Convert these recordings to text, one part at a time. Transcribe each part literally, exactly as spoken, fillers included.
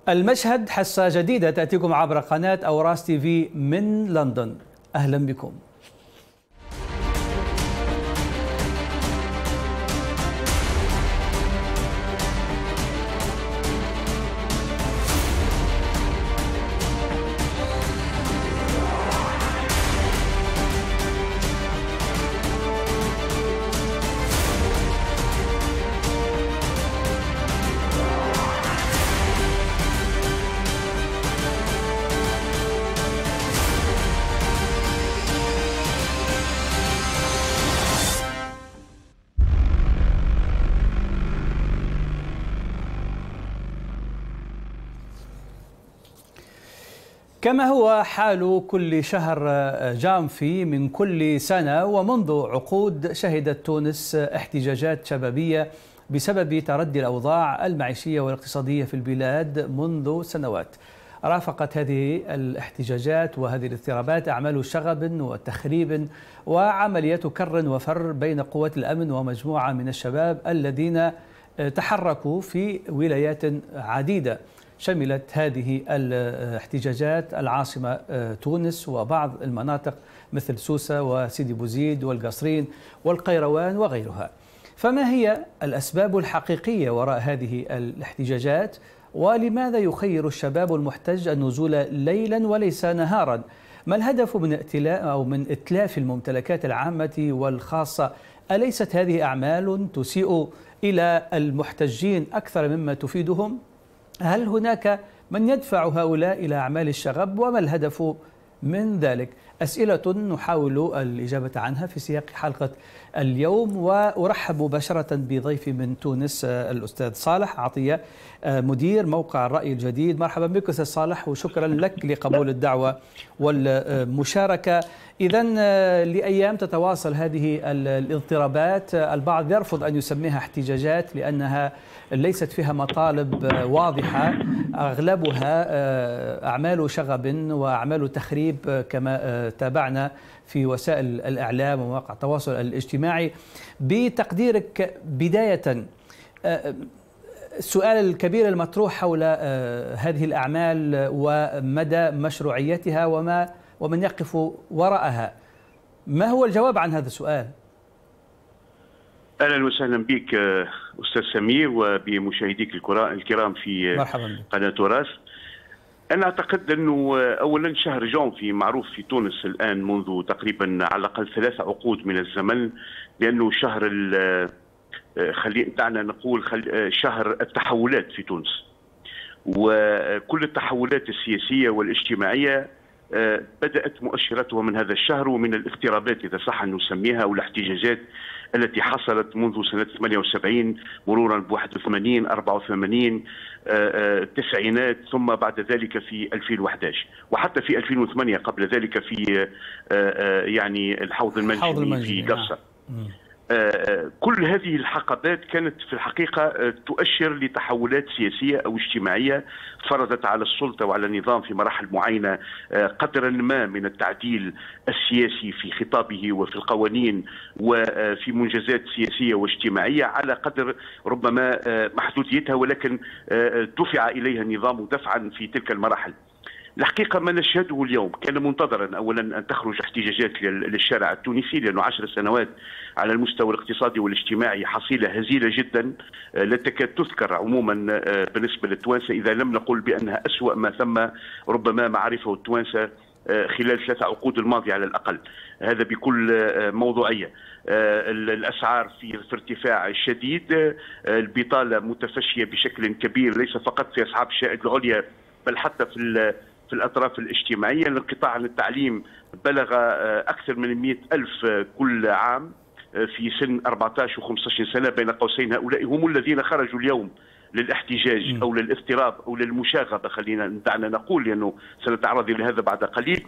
المشهد حصة جديدة تأتيكم عبر قناة أوراس تي في من لندن. أهلا بكم. كما هو حال كل شهر جانفي من كل سنة ومنذ عقود شهدت تونس احتجاجات شبابية بسبب تردي الأوضاع المعيشية والاقتصادية في البلاد منذ سنوات. رافقت هذه الاحتجاجات وهذه الاضطرابات أعمال شغب وتخريب وعمليات كر وفر بين قوات الأمن ومجموعة من الشباب الذين تحركوا في ولايات عديدة. شملت هذه الاحتجاجات العاصمة تونس وبعض المناطق مثل سوسة وسيدي بوزيد والقصرين والقيروان وغيرها. فما هي الأسباب الحقيقية وراء هذه الاحتجاجات؟ ولماذا يخير الشباب المحتج النزول ليلا وليس نهارا؟ ما الهدف من ائتلاف أو من إتلاف الممتلكات العامة والخاصة؟ أليست هذه أعمال تسيء إلى المحتجين أكثر مما تفيدهم؟ هل هناك من يدفع هؤلاء إلى أعمال الشغب؟ وما الهدف من ذلك؟ أسئلة نحاول الإجابة عنها في سياق حلقة اليوم، وأرحب مباشرة بضيفي من تونس الأستاذ صالح عطية مدير موقع الرأي الجديد. مرحبا بك أستاذ صالح وشكرا لك لقبول الدعوة والمشاركة. إذن لأيام تتواصل هذه الاضطرابات، البعض يرفض أن يسميها احتجاجات لأنها ليست فيها مطالب واضحة، أغلبها أعمال شغب وأعمال تخريب كما تابعنا في وسائل الإعلام ومواقع التواصل الاجتماعي. بتقديرك بداية، السؤال الكبير المطروح حول هذه الأعمال ومدى مشروعيتها وما ومن يقف وراءها، ما هو الجواب عن هذا السؤال؟ اهلا وسهلا بك استاذ سمير وبمشاهديك الكرام في قناه وراس. انا اعتقد انه اولا شهر جانفي معروف في تونس الان منذ تقريبا على الاقل ثلاث عقود من الزمن بانه شهر خلينا دعنا نقول خل... شهر التحولات في تونس، وكل التحولات السياسيه والاجتماعيه بدأت مؤشراتها من هذا الشهر، ومن الاضطرابات إذا صح أن نسميها والاحتجاجات التي حصلت منذ سنة ثمانية وسبعين مرورا ب واحد وثمانين أربعة وثمانين التسعينات، ثم بعد ذلك في ألفين وأحد عشر وحتى في ألفين وثمانية قبل ذلك في يعني الحوض المنجمي في قفصة. كل هذه الحقبات كانت في الحقيقة تؤشر لتحولات سياسية أو اجتماعية فرضت على السلطة وعلى النظام في مراحل معينة قدرا ما من التعديل السياسي في خطابه وفي القوانين وفي منجزات سياسية واجتماعية على قدر ربما محدوديتها، ولكن دفع إليها النظام دفعا في تلك المراحل. الحقيقة ما نشهده اليوم كان منتظرا أولا أن تخرج احتجاجات للشارع التونسي، لأنه عشر سنوات على المستوى الاقتصادي والاجتماعي حصيلة هزيلة جدا لا تكاد تذكر عموما بالنسبة للتوانسة، إذا لم نقل بأنها أسوأ ما ثم ربما ما عرفه التوانسة خلال ثلاث عقود الماضية على الأقل. هذا بكل موضوعية. الأسعار في ارتفاع شديد، البطالة متفشية بشكل كبير ليس فقط في أصحاب الشائد العليا بل حتى في في الأطراف الاجتماعية. الانقطاع عن التعليم بلغ أكثر من مئة ألف كل عام في سن أربعة عشر وخمسة عشر سنة. بين قوسين هؤلاء هم الذين خرجوا اليوم للاحتجاج أو للاضطراب أو للمشاغبة، خلينا دعنا نقول، لأنه سنتعرض إلى هذا بعد قليل.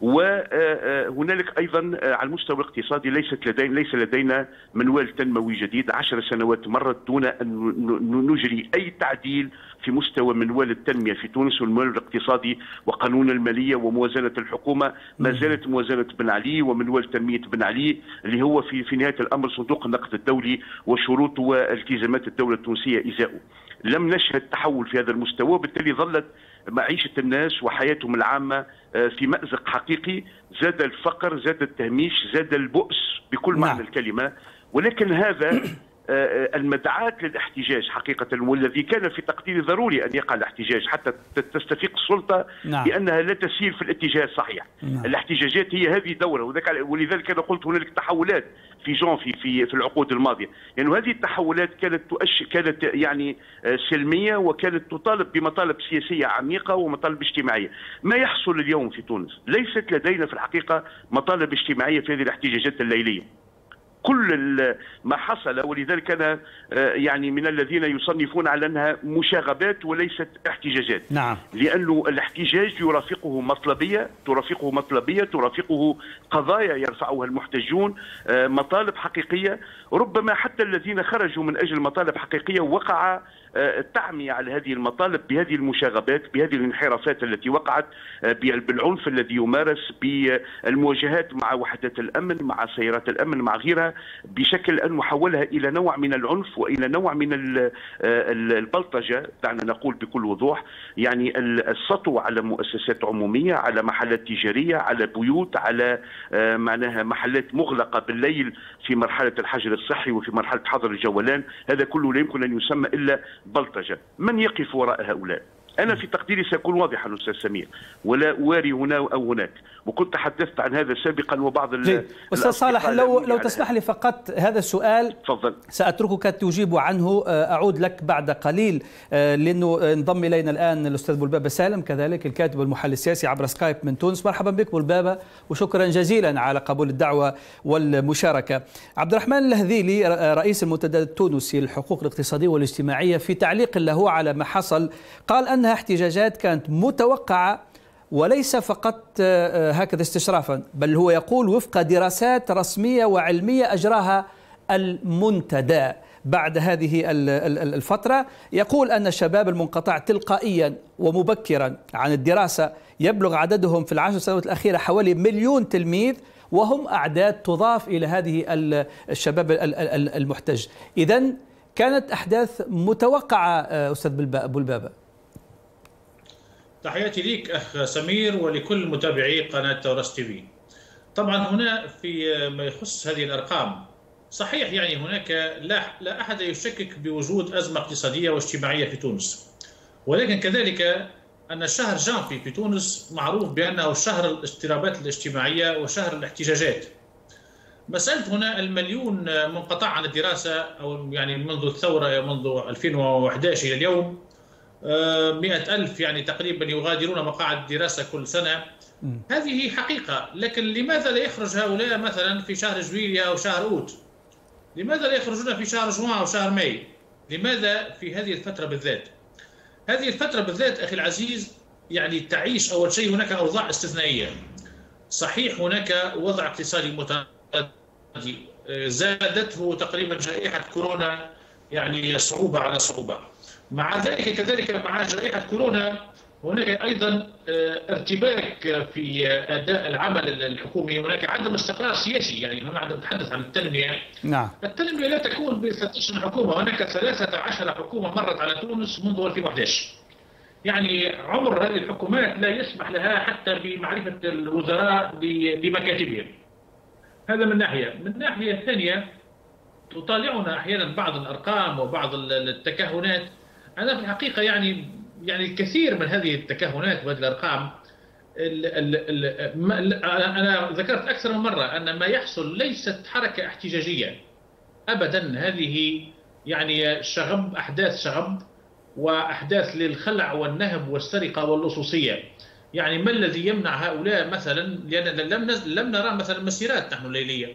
وهنالك أيضا على المستوى الاقتصادي ليست لدينا ليس لدينا منوال تنموي جديد. عشر سنوات مرت دون أن نجري أي تعديل في مستوى منوال التنمية في تونس والمنوال الاقتصادي وقانون المالية وموازنة الحكومة. ما زالت موازنة بن علي ومنوال تنمية بن علي اللي هو في في نهاية الأمر صندوق النقد الدولي وشروط والتزامات الدولة التونسية إزاؤه. لم نشهد تحول في هذا المستوى، وبالتالي ظلت معيشة الناس وحياتهم العامة في مأزق حقيقي. زاد الفقر، زاد التهميش، زاد البؤس بكل معنى الكلمة. ولكن هذا المدعاة للاحتجاج حقيقة، والذي كان في تقديري ضروري أن يقع الاحتجاج حتى تستفيق السلطة نعم. بأنها لا تسير في الاتجاه الصحيح. نعم. الاحتجاجات هي هذه دورة، ولذلك أنا قلت هنالك تحولات في جانفي في في العقود الماضية، لأن يعني هذه التحولات كانت تؤش كانت يعني سلمية، وكانت تطالب بمطالب سياسية عميقة ومطالب اجتماعية. ما يحصل اليوم في تونس ليست لدينا في الحقيقة مطالب اجتماعية في هذه الاحتجاجات الليلية. كل ما حصل، ولذلك أنا يعني من الذين يصنفون على أنها مشاغبات وليست احتجاجات. نعم. لأنه الاحتجاج يرافقه مطلبية ترافقه مطلبية ترافقه قضايا يرفعها المحتجون، مطالب حقيقية. ربما حتى الذين خرجوا من أجل مطالب حقيقية وقع التعمية على هذه المطالب بهذه المشاغبات، بهذه الانحرافات التي وقعت، بالعنف الذي يمارس، بالمواجهات مع وحدات الأمن، مع سيارات الأمن، مع غيرها، بشكل أن محولها إلى نوع من العنف وإلى نوع من البلطجة. دعنا نقول بكل وضوح، يعني السطو على مؤسسات عمومية، على محلات تجارية، على بيوت، على معناها محلات مغلقة بالليل في مرحلة الحجر الصحي وفي مرحلة حظر الجولان. هذا كله لا يمكن أن يسمى إلا بلطجة. من يقف وراء هؤلاء؟ أنا في تقديري سأكون واضحا أستاذ سمير، ولا أواري هنا أو هناك، وكنت تحدثت عن هذا سابقا. وبعض أستاذ صالح، لو لو تسمح لي فقط هذا السؤال تفضل. سأتركك تجيب عنه، أعود لك بعد قليل، لأنه انضم إلينا الآن الأستاذ بولبابة سالم كذلك الكاتب والمحلل السياسي عبر سكايب من تونس. مرحبا بك بولبابة، وشكرا جزيلا على قبول الدعوة والمشاركة. عبد الرحمن الهذيلي رئيس المنتدى التونسي للحقوق الاقتصادية والاجتماعية في تعليق له على ما حصل قال أنها احتجاجات كانت متوقعة وليس فقط هكذا استشرافا، بل هو يقول وفق دراسات رسمية وعلمية أجراها المنتدى. بعد هذه الفترة يقول أن الشباب المنقطع تلقائيا ومبكرا عن الدراسة يبلغ عددهم في العشر سنوات الأخيرة حوالي مليون تلميذ، وهم أعداد تضاف إلى هذه الشباب المحتج. إذن كانت أحداث متوقعة أستاذ بولبابة. تحياتي ليك أخ سمير ولكل متابعي قناة تورس تي في. طبعا هنا في ما يخص هذه الأرقام صحيح، يعني هناك لا, لا أحد يشكك بوجود أزمة اقتصادية واجتماعية في تونس، ولكن كذلك أن شهر جانفي في تونس معروف بأنه شهر الاضطرابات الاجتماعية وشهر الاحتجاجات. مسألة هنا المليون منقطع عن الدراسة، أو يعني منذ الثورة منذ ألفين وأحد عشر إلى اليوم مئة ألف يعني تقريبا يغادرون مقاعد الدراسة كل سنة. هذه حقيقة، لكن لماذا لا يخرج هؤلاء مثلا في شهر جويلية أو شهر أوت؟ لماذا لا يخرجون في شهر جوان أو شهر ماي؟ لماذا في هذه الفترة بالذات؟ هذه الفترة بالذات أخي العزيز يعني تعيش أول شيء هناك أوضاع استثنائية. صحيح هناك وضع اقتصادي متردي زادته تقريبا جائحة كورونا يعني صعوبة على صعوبة. مع ذلك كذلك مع جائحة كورونا هناك أيضا ارتباك في أداء العمل الحكومي، هناك عدم استقرار سياسي. يعني هنا نتحدث عن التنمية. نعم. التنمية لا تكون ب ثلاثة عشر حكومة، هناك ثلاثة عشر حكومة مرت على تونس منذ ألفين وأحد عشر. يعني عمر هذه الحكومات لا يسمح لها حتى بمعرفة الوزراء بمكاتبهم. هذا من ناحية. من الناحية الثانية تطالعنا أحيانا بعض الأرقام وبعض التكهنات. أنا في الحقيقة يعني يعني الكثير من هذه التكهنات وهذه الأرقام ال ال ال أنا ذكرت أكثر من مرة أن ما يحصل ليست حركة احتجاجية أبدا. هذه يعني شغب، أحداث شغب وأحداث للخلع والنهب والسرقة واللصوصية. يعني ما الذي يمنع هؤلاء مثلا؟ لأن لم لم نرى مثلا مسيرات نحن ليلية،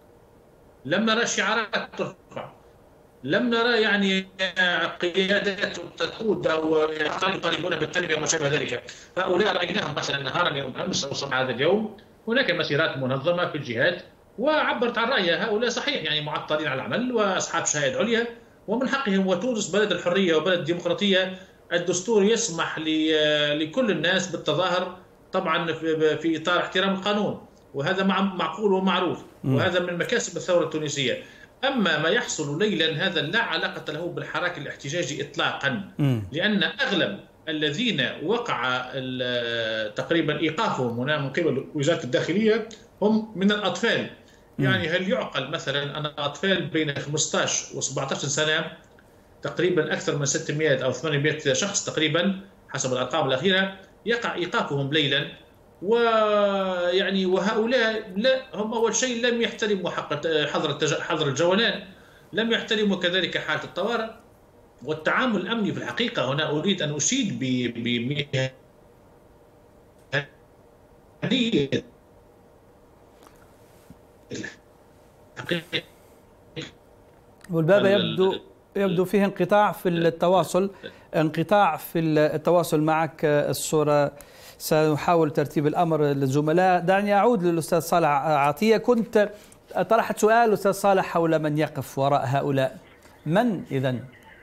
لم نرى شعارات ترفع، لم نرى يعني قيادات تقود او يطالبون بالتنميه وما شابه ذلك. هؤلاء رايناهم مثلا نهارا يوم امس او صباح هذا اليوم هناك مسيرات منظمه في الجهات وعبرت عن رايها. هؤلاء صحيح يعني معطلين على العمل واصحاب شهاده عليا ومن حقهم، وتونس بلد الحريه وبلد الديمقراطيه. الدستور يسمح لكل الناس بالتظاهر طبعا في اطار احترام القانون، وهذا معقول ومعروف، وهذا من مكاسب الثوره التونسيه. أما ما يحصل ليلا هذا لا علاقة له بالحراك الاحتجاجي إطلاقا، لأن أغلب الذين وقع تقريبا إيقافهم هنا من قبل وزارة الداخلية هم من الأطفال. يعني هل يعقل مثلا أن أطفال بين خمسة عشر و سبعة عشر سنة تقريبا أكثر من ستمائة أو ثمانمائة شخص تقريبا حسب الأرقام الأخيرة يقع إيقافهم ليلا؟ ويعني وهؤلاء لا هم أول شيء لم يحترموا حق حظر حظر الجولان، لم يحترموا كذلك حالة الطوارئ والتعامل الأمني. في الحقيقة هنا أريد أن أشيد بمهنية والبابا يبدو يبدو فيه انقطاع في التواصل انقطاع في التواصل معك. الصورة سنحاول ترتيب الأمر للزملاء. دعني أعود للأستاذ صالح عطية. كنت طرحت سؤال أستاذ صالح حول من يقف وراء هؤلاء. من إذن؟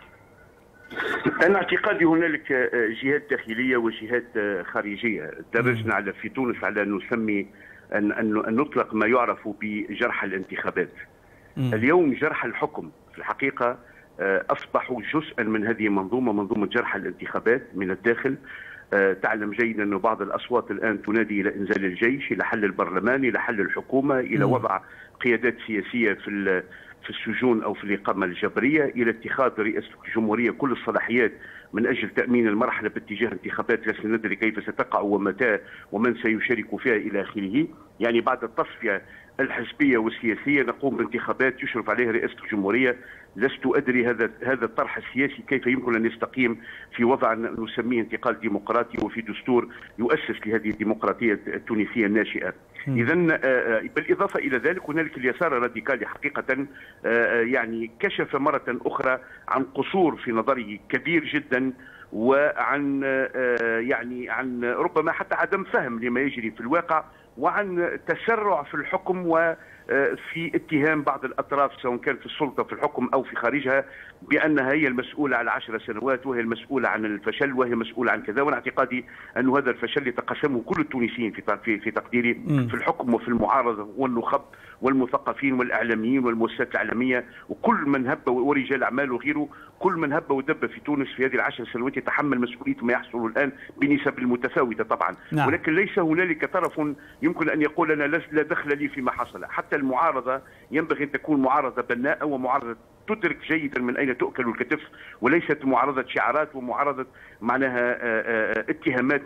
أنا اعتقادي هنالك جهات داخلية وجهات خارجية. درجنا على في تونس على أن نسمي أن, أن نطلق ما يعرف بجرح الانتخابات. م. اليوم جرح الحكم في الحقيقة أصبحوا جزءا من هذه المنظومة، منظومة جرح الانتخابات من الداخل. تعلم جيدا أن بعض الأصوات الآن تنادي إلى إنزال الجيش، إلى حل البرلمان، إلى حل الحكومة، إلى وضع قيادات سياسية في في السجون أو في الإقامة الجبرية، إلى اتخاذ رئاسة الجمهورية كل الصلاحيات من أجل تأمين المرحلة باتجاه انتخابات لسنا ندري كيف ستقع ومتى ومن سيشارك فيها إلى آخره. يعني بعد التصفية الحزبية والسياسية نقوم بانتخابات يشرف عليها رئاسة الجمهورية. لست أدري هذا هذا الطرح السياسي كيف يمكن أن يستقيم في وضع نسميه انتقال ديمقراطي وفي دستور يؤسس لهذه الديمقراطية التونسية الناشئة. إذا بالإضافة إلى ذلك هنالك اليسار الراديكالي حقيقة يعني كشف مرة أخرى عن قصور في نظري كبير جدا، وعن يعني عن ربما حتى عدم فهم لما يجري في الواقع، وعن تسرع في الحكم وفي اتهام بعض الأطراف سواء كان في السلطة في الحكم أو في خارجها بأنها هي المسؤولة على عشر سنوات وهي المسؤولة عن الفشل وهي مسؤولة عن كذا. وأنا اعتقادي أن هذا الفشل يتقاسمه كل التونسيين في في تقديري في الحكم وفي المعارضة والنخب والمثقفين والإعلاميين والمؤسسات الإعلامية وكل من هب ورجال أعمال وغيره. كل من هب ودب في تونس في هذه العشر سنوات يتحمل مسؤولية ما يحصل الآن بنسب المتفاوتة طبعا. نعم. ولكن ليس هنالك طرف يمكن أن يقول أنا لا دخل لي فيما حصل. حتى المعارضة ينبغي أن تكون معارضة بناءة ومعارضة تدرك جيدا من أين تؤكل الكتف، وليست معارضة شعارات ومعارضة معناها اتهامات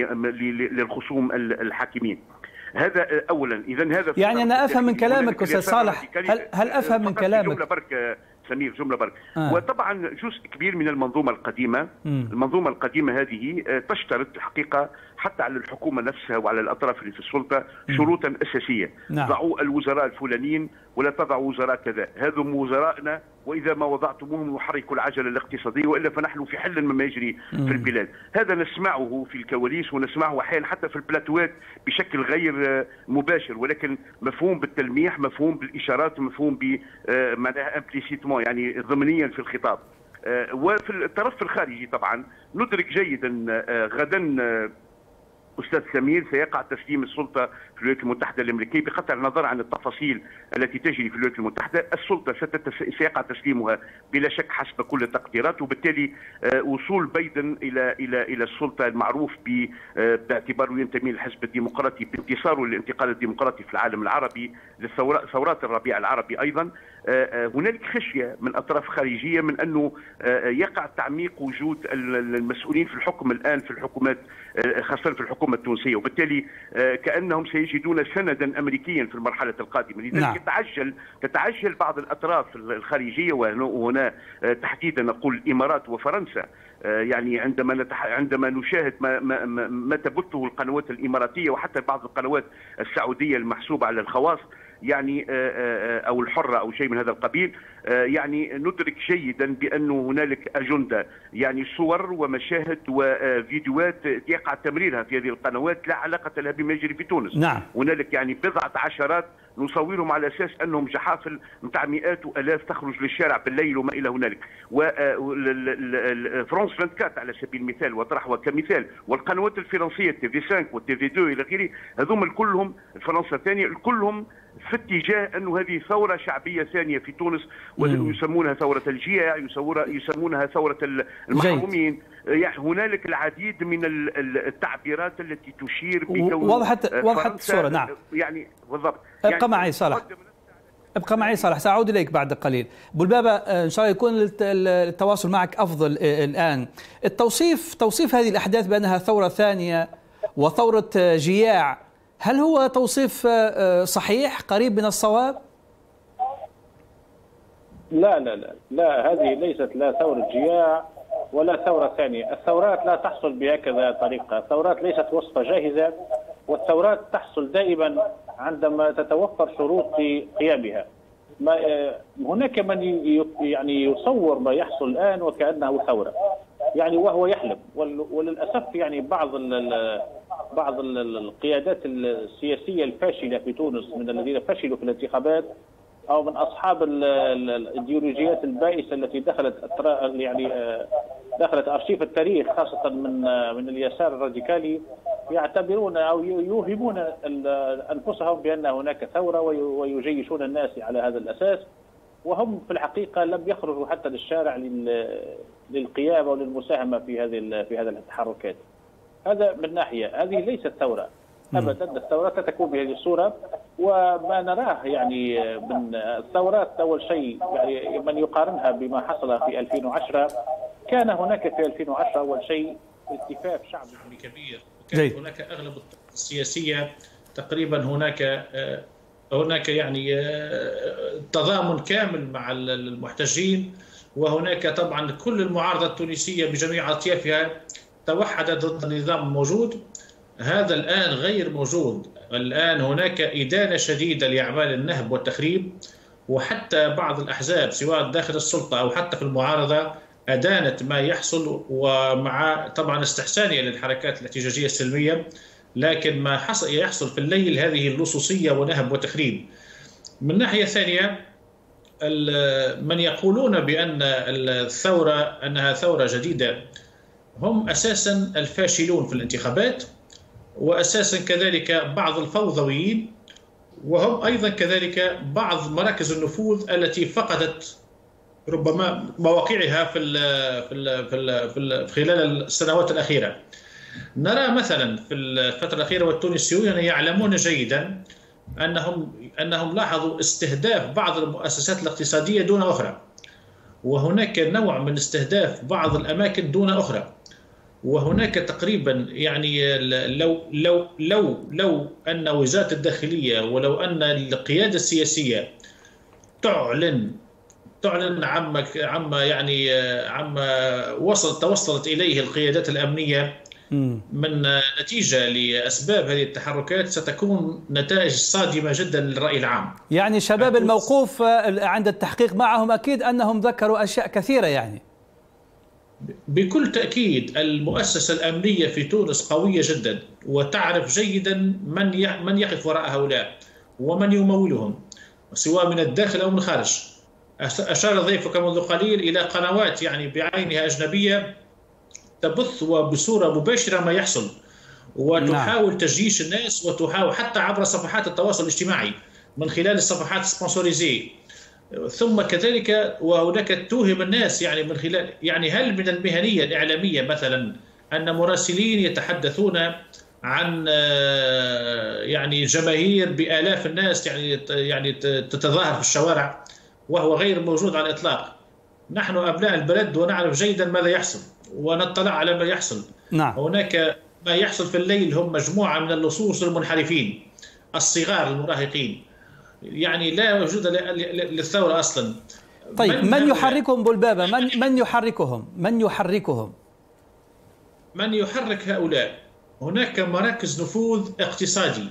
للخصوم الحاكمين. هذا اولا. اذا هذا يعني انا افهم من كلامك استاذ صالح، هل هل افهم من كلامك جمله برك سمير جمله برك آه. وطبعا جزء كبير من المنظومه القديمه م. المنظومه القديمه هذه تشترط الحقيقه حتى على الحكومه نفسها وعلى الاطراف اللي في السلطه شروطا اساسيه. نعم. ضعوا الوزراء الفلانيين ولا تضعوا وزراء كذا، هذم وزرائنا واذا ما وضعتموهم نحرك العجله الاقتصاديه والا فنحن في حل مما يجري م. في البلاد. هذا نسمعه في الكواليس ونسمعه احيانا حتى في البلاتوات بشكل غير مباشر، ولكن مفهوم بالتلميح، مفهوم بالاشارات، مفهوم ب معناها امبليسيتمون يعني ضمنيا في الخطاب. وفي الطرف الخارجي طبعا ندرك جيدا غدا أستاذ سمير سيقع تسليم السلطة في الولايات المتحدة الأمريكية بقطع النظر عن التفاصيل التي تجري في الولايات المتحدة. السلطة سيقع تسليمها بلا شك حسب كل التقديرات، وبالتالي وصول بايدن إلى إلى إلى السلطة المعروف باعتباره ينتمي للحزب الديمقراطي بانتصاره للانتقال الديمقراطي في العالم العربي للثورات الربيع العربي أيضا. هنالك خشية من أطراف خارجية من أنه يقع تعميق وجود المسؤولين في الحكم الآن في الحكومات خاصة في الحكومة التونسية، وبالتالي كأنهم سيجدون سندا أمريكيا في المرحلة القادمة. لذلك نعم. تتعجل تتعجل بعض الأطراف الخارجية وهنا تحديدا نقول الإمارات وفرنسا. يعني عندما نتح... عندما نشاهد ما ما ما تبثه القنوات الإماراتية وحتى بعض القنوات السعودية المحسوبة على الخواص يعني أو الحرة أو شيء من هذا القبيل، يعني ندرك جيدا بأنه هنالك أجندة، يعني صور ومشاهد وفيديوهات يقع تمريرها في هذه القنوات لا علاقة لها بما يجري في تونس. نعم. هنالك يعني بضعة عشرات نصورهم على اساس انهم جحافل نتاع مئات والاف تخرج للشارع بالليل وما الى هنالك. وفرنسا أربعة وعشرين على سبيل المثال وطرحها كمثال، والقنوات الفرنسيه تي في خمسة والتي في اثنين الى اخره، هذوما كلهم فرنسا الثانيه كلهم في اتجاه انه هذه ثوره شعبيه ثانيه في تونس، ويسمونها ثوره الجياع، يسمونها ثوره المحرومين. يعني هنالك العديد من التعبيرات التي تشير بكون وضحت وضحت الصوره. نعم يعني بالضبط. ابقى يعني معي صالح، ابقى معي صالح، سأعود إليك بعد قليل. بولبابة إن شاء الله يكون التواصل معك أفضل الآن. التوصيف توصيف هذه الأحداث بأنها ثورة ثانية وثورة جياع، هل هو توصيف صحيح قريب من الصواب؟ لا لا لا لا، هذه ليست لا ثورة جياع ولا ثورة ثانية. الثورات لا تحصل بهكذا طريقة، الثورات ليست وصفة جاهزة، والثورات تحصل دائما عندما تتوفر شروط قيامها. ما هناك من يعني يصور ما يحصل الآن وكأنه ثورة، يعني وهو يحلم. وللأسف يعني بعض بعض القيادات السياسية الفاشلة في تونس من الذين فشلوا في الانتخابات أو من أصحاب الإيديولوجيات البائسة التي دخلت يعني دخلت أرشيف التاريخ خاصة من من اليسار الراديكالي، يعتبرون أو يوهمون أنفسهم بأن هناك ثورة ويجيشون الناس على هذا الأساس، وهم في الحقيقة لم يخرجوا حتى للشارع للقيام أو للمساهمة في هذه في هذه التحركات. هذا من ناحية. هذه ليست ثورة أبدا، الثورات لا تكون بهذه الصورة. وما نراه يعني من الثورات أول شيء يعني من يقارنها بما حصل في ألفين وعشرة، كان هناك في ألفين وعشرة أول شيء التفاف شعبي كبير، وكانت هناك أغلب السياسية تقريبا هناك هناك يعني تضامن كامل مع المحتجين، وهناك طبعا كل المعارضة التونسية بجميع أطيافها توحدت ضد النظام الموجود. هذا الآن غير موجود. الآن هناك إدانة شديدة لأعمال النهب والتخريب، وحتى بعض الأحزاب سواء داخل السلطة أو حتى في المعارضة أدانت ما يحصل، ومع طبعا استحسانية للحركات الاحتجاجية السلمية، لكن ما حصل يحصل في الليل هذه اللصوصية ونهب وتخريب. من ناحية ثانية من يقولون بأن الثورة أنها ثورة جديدة هم أساسا الفاشلون في الانتخابات، وأساسا كذلك بعض الفوضويين، وهم أيضا كذلك بعض مراكز النفوذ التي فقدت ربما مواقعها في ال في ال في, ال في ال خلال السنوات الأخيرة. نرى مثلا في الفترة الأخيرة والتونسيون يعلمون جيدا أنهم أنهم لاحظوا استهداف بعض المؤسسات الاقتصادية دون أخرى، وهناك نوع من استهداف بعض الأماكن دون أخرى. وهناك تقريبا يعني لو لو لو لو أن وزارة الداخلية ولو أن القيادة السياسية تعلن تعلن عما عما يعني عما وصل توصلت إليه القيادات الأمنية من نتيجة لأسباب هذه التحركات، ستكون نتائج صادمة جدا للرأي العام. يعني شباب الموقوف عند التحقيق معهم أكيد أنهم ذكروا أشياء كثيرة. يعني بكل تأكيد المؤسسة الأمنية في تونس قوية جدا، وتعرف جيدا من من يقف وراء هؤلاء ومن يمولهم سواء من الداخل أو من الخارج. أشار ضيفك منذ قليل إلى قنوات يعني بعينها أجنبية تبث وبصورة مباشرة ما يحصل، وتحاول نعم. تجيش الناس، وتحاول حتى عبر صفحات التواصل الاجتماعي من خلال الصفحات السبونسوريزيه، ثم كذلك وهناك توهم الناس يعني من خلال يعني هل من المهنية الإعلامية مثلا أن مراسلين يتحدثون عن يعني جماهير بآلاف الناس يعني يعني تتظاهر في الشوارع، وهو غير موجود على الإطلاق. نحن أبناء البلد ونعرف جيدا ماذا يحصل ونطلع على ما يحصل. نعم. هناك ما يحصل في الليل هم مجموعة من اللصوص المنحرفين الصغار المراهقين، يعني لا وجود للثورة أصلا. طيب من, من يحركهم بولبابة؟ من من يحركهم؟ من يحركهم؟ من يحرك هؤلاء؟ هناك مراكز نفوذ اقتصادي،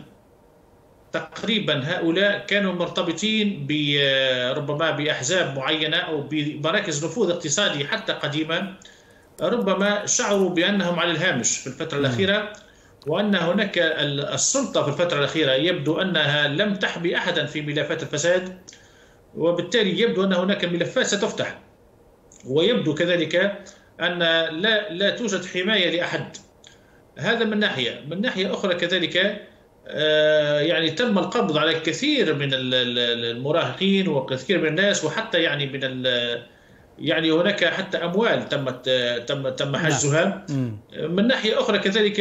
تقريبا هؤلاء كانوا مرتبطين ربما بأحزاب معينة أو بمراكز نفوذ اقتصادي حتى قديما، ربما شعروا بأنهم على الهامش في الفترة الأخيرة، وأن هناك السلطة في الفترة الأخيرة يبدو أنها لم تحمي أحدا في ملفات الفساد، وبالتالي يبدو أن هناك ملفات ستفتح، ويبدو كذلك أن لا لا توجد حماية لأحد. هذا من ناحية. من ناحية أخرى كذلك يعني تم القبض على كثير من المراهقين وكثير من الناس، وحتى يعني من يعني هناك حتى أموال تمت تم تم حجزها. من ناحية أخرى كذلك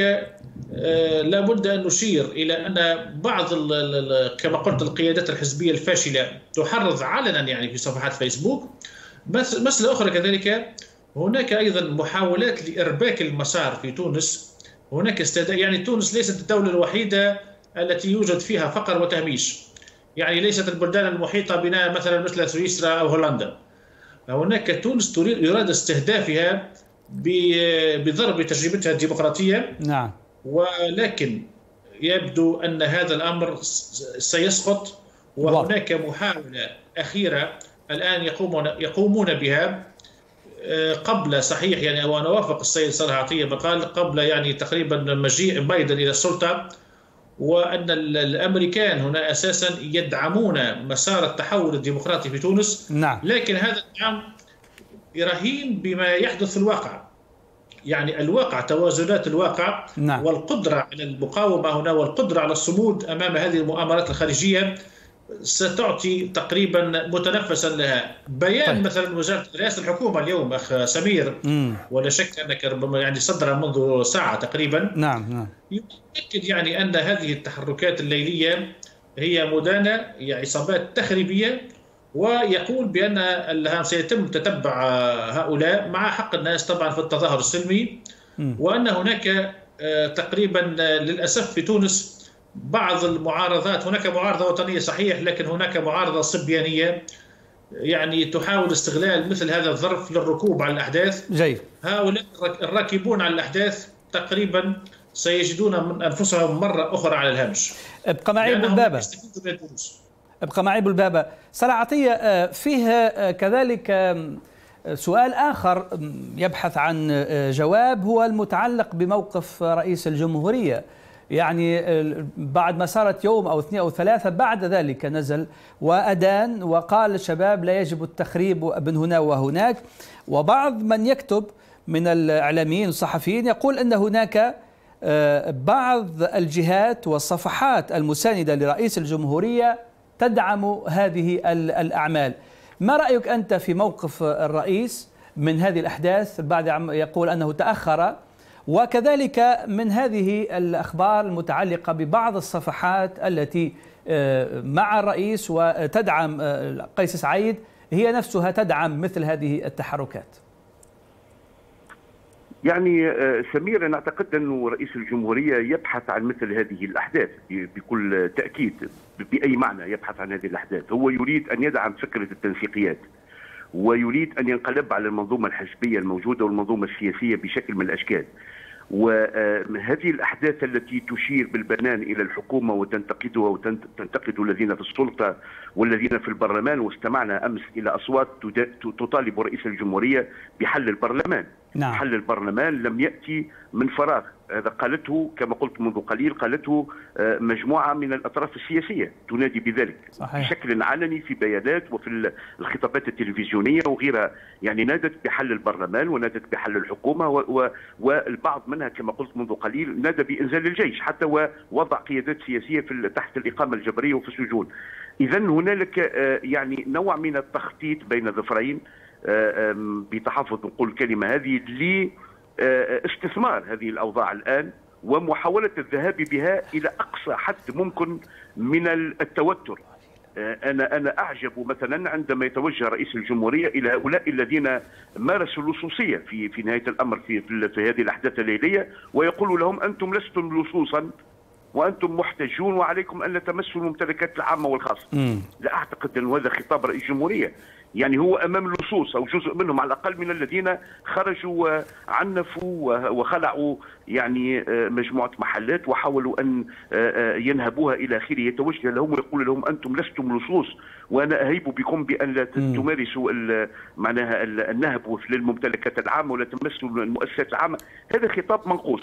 لا بد أن نشير إلى أن بعض كما قلت القيادات الحزبية الفاشلة تحرض علنا يعني في صفحات فيسبوك. مسألة أخرى كذلك، هناك أيضا محاولات لإرباك المسار في تونس. هناك استهداف، يعني تونس ليست الدولة الوحيدة التي يوجد فيها فقر وتهميش، يعني ليست البلدان المحيطة بنا مثلا مثل سويسرا أو هولندا. هناك تونس تريد يراد استهدافها بضرب تجربتها الديمقراطية. نعم. ولكن يبدو أن هذا الأمر سيسقط، وهناك محاولة أخيرة الآن يقومون يقومون بها قبل صحيح يعني، وأنا أوافق السيد صالح عطية مقال قبل يعني تقريبا مجيء بايدن إلى السلطة، وأن الأمريكان هنا أساسا يدعمون مسار التحول الديمقراطي في تونس. نعم. لكن هذا الدعم رهين بما يحدث في الواقع، يعني الواقع توازنات الواقع. نعم. والقدرة على المقاومة هنا والقدرة على الصمود أمام هذه المؤامرات الخارجية ستعطي تقريبا متنفسا لها. بيان طيب. مثلا وزارة رئاسة الحكومة اليوم أخ سمير، مم. ولا شك أنك ربما يعني صدر منذ ساعة تقريبا. نعم نعم. يؤكد يعني أن هذه التحركات الليلية هي مدانة عصابات تخريبية، ويقول بأن سيتم تتبع هؤلاء مع حق الناس طبعا في التظاهر السلمي. مم. وأن هناك تقريبا للأسف في تونس بعض المعارضات، هناك معارضة وطنية صحيح، لكن هناك معارضة صبيانية يعني تحاول استغلال مثل هذا الظرف للركوب على الأحداث. جيد. هؤلاء الراكبون على الأحداث تقريبا سيجدون من أنفسهم مرة أخرى على الهامش. ابقى معي بلبابة. ابقى معي بلبابة. صالح عطية، فيه كذلك سؤال آخر يبحث عن جواب، هو المتعلق بموقف رئيس الجمهورية. يعني بعد ما صارت يوم أو اثنين أو ثلاثة بعد ذلك نزل وأدان وقال الشباب لا يجب التخريب من هنا وهناك. وبعض من يكتب من الإعلاميين والصحفيين يقول أن هناك بعض الجهات والصفحات المساندة لرئيس الجمهورية تدعم هذه الأعمال. ما رأيك أنت في موقف الرئيس من هذه الأحداث بعد يقول أنه تأخر، وكذلك من هذه الأخبار المتعلقة ببعض الصفحات التي مع الرئيس وتدعم قيس سعيد هي نفسها تدعم مثل هذه التحركات؟ يعني سمير، أنا أعتقد أن رئيس الجمهورية يبحث عن مثل هذه الأحداث بكل تأكيد. بأي معنى يبحث عن هذه الأحداث؟ هو يريد أن يدعم فكرة التنسيقيات، ويريد أن ينقلب على المنظومة الحزبية الموجودة والمنظومة السياسية بشكل من الأشكال. وهذه الأحداث التي تشير بالبنان إلى الحكومة وتنتقدها وتنتقد الذين في السلطة والذين في البرلمان، واستمعنا أمس إلى أصوات تطالب رئيس الجمهورية بحل البرلمان. نعم. حل البرلمان لم يأتي من فراغ، هذا قالته كما قلت منذ قليل، قالته مجموعة من الأطراف السياسية تنادي بذلك. صحيح. بشكل علني في بيانات وفي الخطابات التلفزيونية وغيرها، يعني نادت بحل البرلمان ونادت بحل الحكومة، والبعض منها كما قلت منذ قليل نادى بإنزال الجيش حتى ووضع قيادات سياسية في تحت الإقامة الجبرية وفي السجون. إذا هنالك يعني نوع من التخطيط بين ظفرين، بتحفظ نقول الكلمة هذه، لاستثمار هذه الأوضاع الآن ومحاولة الذهاب بها إلى أقصى حد ممكن من التوتر. أنا أنا أعجب مثلا عندما يتوجه رئيس الجمهورية إلى هؤلاء الذين مارسوا اللصوصية في في نهاية الأمر في في هذه الأحداث الليلية، ويقول لهم أنتم لستم لصوصا وأنتم محتجون وعليكم أن لا تمسوا الممتلكات العامة والخاصة. مم. لا أعتقد أن هذا خطاب رئيس الجمهورية، يعني هو أمام اللصوص أو جزء منهم على الأقل من الذين خرجوا وعنفوا وخلعوا يعني مجموعة محلات وحاولوا أن ينهبوها إلى آخره، يتوجه لهم ويقول لهم أنتم لستم لصوص وأنا أهيب بكم بأن لا تمارسوا معناها النهب للممتلكات العامة ولا تمسوا المؤسسات العامة. هذا خطاب منقوص،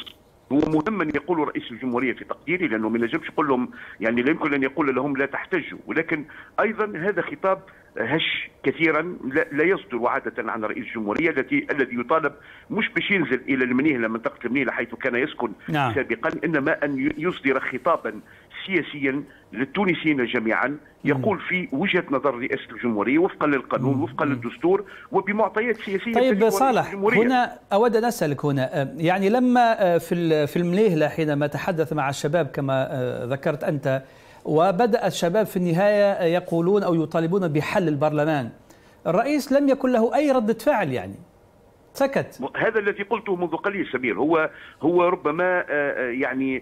هو مهم ان يقولوا رئيس الجمهوريه في تقديري، لانه ما ينجمش يقول لهم، يعني لا يمكن ان يقول لهم لا تحتجوا، ولكن ايضا هذا خطاب هش كثيرا لا يصدر عاده عن رئيس الجمهوريه التي الذي يطالب مش باش ينزل الى المنيله، منطقه المنيله حيث كان يسكن نعم. سابقا، انما ان يصدر خطابا سياسيا للتونسيين جميعا يقول في وجهه نظر رئاسه الجمهوريه وفقا للقانون وفقا للدستور وبمعطيات سياسيه. طيب صالح، هنا اود ان اسالك هنا، يعني لما في في المنيله حينما تحدث مع الشباب كما ذكرت انت، وبدأ الشباب في النهاية يقولون أو يطالبون بحل البرلمان، الرئيس لم يكن له أي ردة فعل، يعني سكت. هذا الذي قلته منذ قليل سمير، هو هو ربما يعني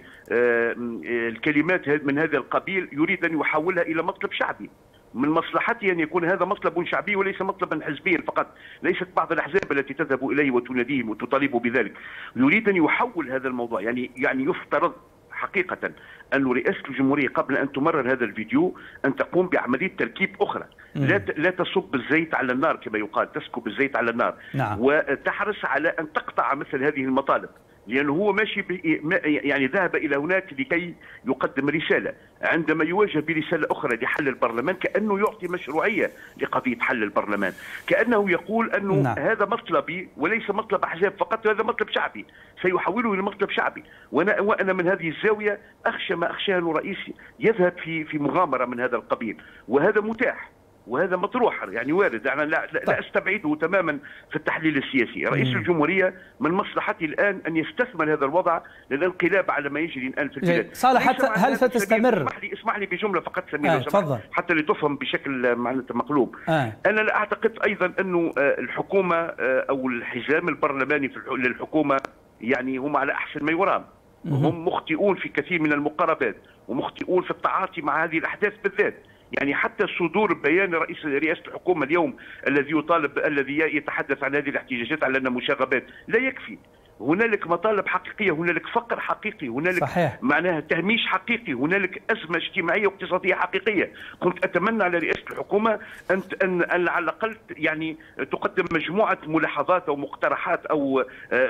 الكلمات من هذا القبيل يريد أن يحولها إلى مطلب شعبي، من مصلحته أن يكون هذا مطلب شعبي وليس مطلبا حزبيا فقط، ليست بعض الأحزاب التي تذهب إليه وتناديه وتطالبه بذلك، يريد أن يحول هذا الموضوع. يعني يعني يفترض حقيقة أن رئاسة الجمهورية قبل أن تمرر هذا الفيديو أن تقوم بعملية تركيب أخرى، لا لا تصب الزيت على النار كما يقال، تسكب الزيت على النار نعم. وتحرص على أن تقطع مثل هذه المطالب، لأنه هو ماشي يعني ذهب إلى هناك لكي يقدم رسالة، عندما يواجه برسالة أخرى لحل البرلمان كأنه يعطي مشروعية لقضية حل البرلمان، كأنه يقول أنه نعم. هذا مطلبي وليس مطلب أحزاب فقط، هذا مطلب شعبي سيحوله إلى مطلب شعبي. وأنا وأنا من هذه الزاوية أخشى ما أخشاه أن الرئيس يذهب في في مغامرة من هذا القبيل، وهذا متاح وهذا مطروح، يعني وارد، يعني لا, لا استبعده تماما في التحليل السياسي. رئيس مم. الجمهورية من مصلحته الآن أن يستثمر هذا الوضع للانقلاب على ما يجري الآن في البلاد. صالح، حتى هل ستستمر؟ اسمح لي اسمح لي بجملة فقط سمير آه حتى لتفهم بشكل معناته مقلوب. آه. أنا لا أعتقد أيضا أنه الحكومة أو الحزام البرلماني للحكومة يعني هم على أحسن ما يرام، هم مخطئون في كثير من المقاربات ومخطئون في التعاطي مع هذه الأحداث بالذات. يعني حتى صدور بيان رئيس رئاسة الحكومة اليوم الذي يطالب الذي يتحدث عن هذه الاحتجاجات على أنها مشاغبات لا يكفي، هنالك مطالب حقيقية، هنالك فقر حقيقي، هنالك صحيح. معناها تهميش حقيقي، هنالك أزمة اجتماعية واقتصادية حقيقية. كنت أتمنى على رئاسة الحكومة أن أن, أن على الأقل يعني تقدم مجموعة ملاحظات أو مقترحات أو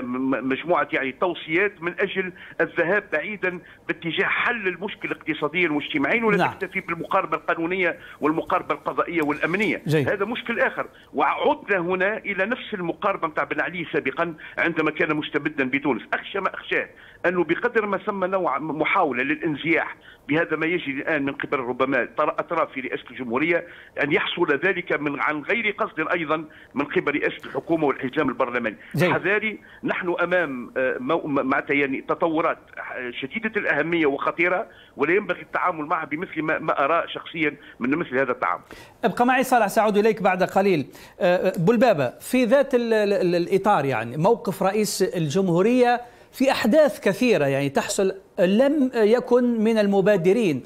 مجموعة يعني توصيات من أجل الذهاب بعيدا باتجاه حل المشكلة الاقتصادية والمجتمعية، ولا نعم. تكتفي بالمقاربة القانونية والمقاربة القضائية والأمنية. جي. هذا مشكل آخر. وعدنا هنا إلى نفس المقاربة متاع بن علي سابقا عندما كان مستبدا بتونس. أخشى ما أخشاه أنه بقدر ما ثم نوع محاولة للانزياح بهذا ما يجري الآن من قبل ربما أطراف في رئاسة الجمهورية، أن يحصل ذلك من عن غير قصد أيضا من قبل رئاسة الحكومة والحزام البرلماني. حذاري، نحن أمام معناتها يعني تطورات شديدة الأهمية وخطيرة، ولا ينبغي التعامل معها بمثل ما, ما أرى شخصيا من مثل هذا التعامل. ابقى معي صالح، سأعود إليك بعد قليل. بلبابة، في ذات الإطار يعني موقف رئيس الجمهورية في أحداث كثيرة يعني تحصل، لم يكن من المبادرين،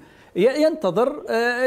ينتظر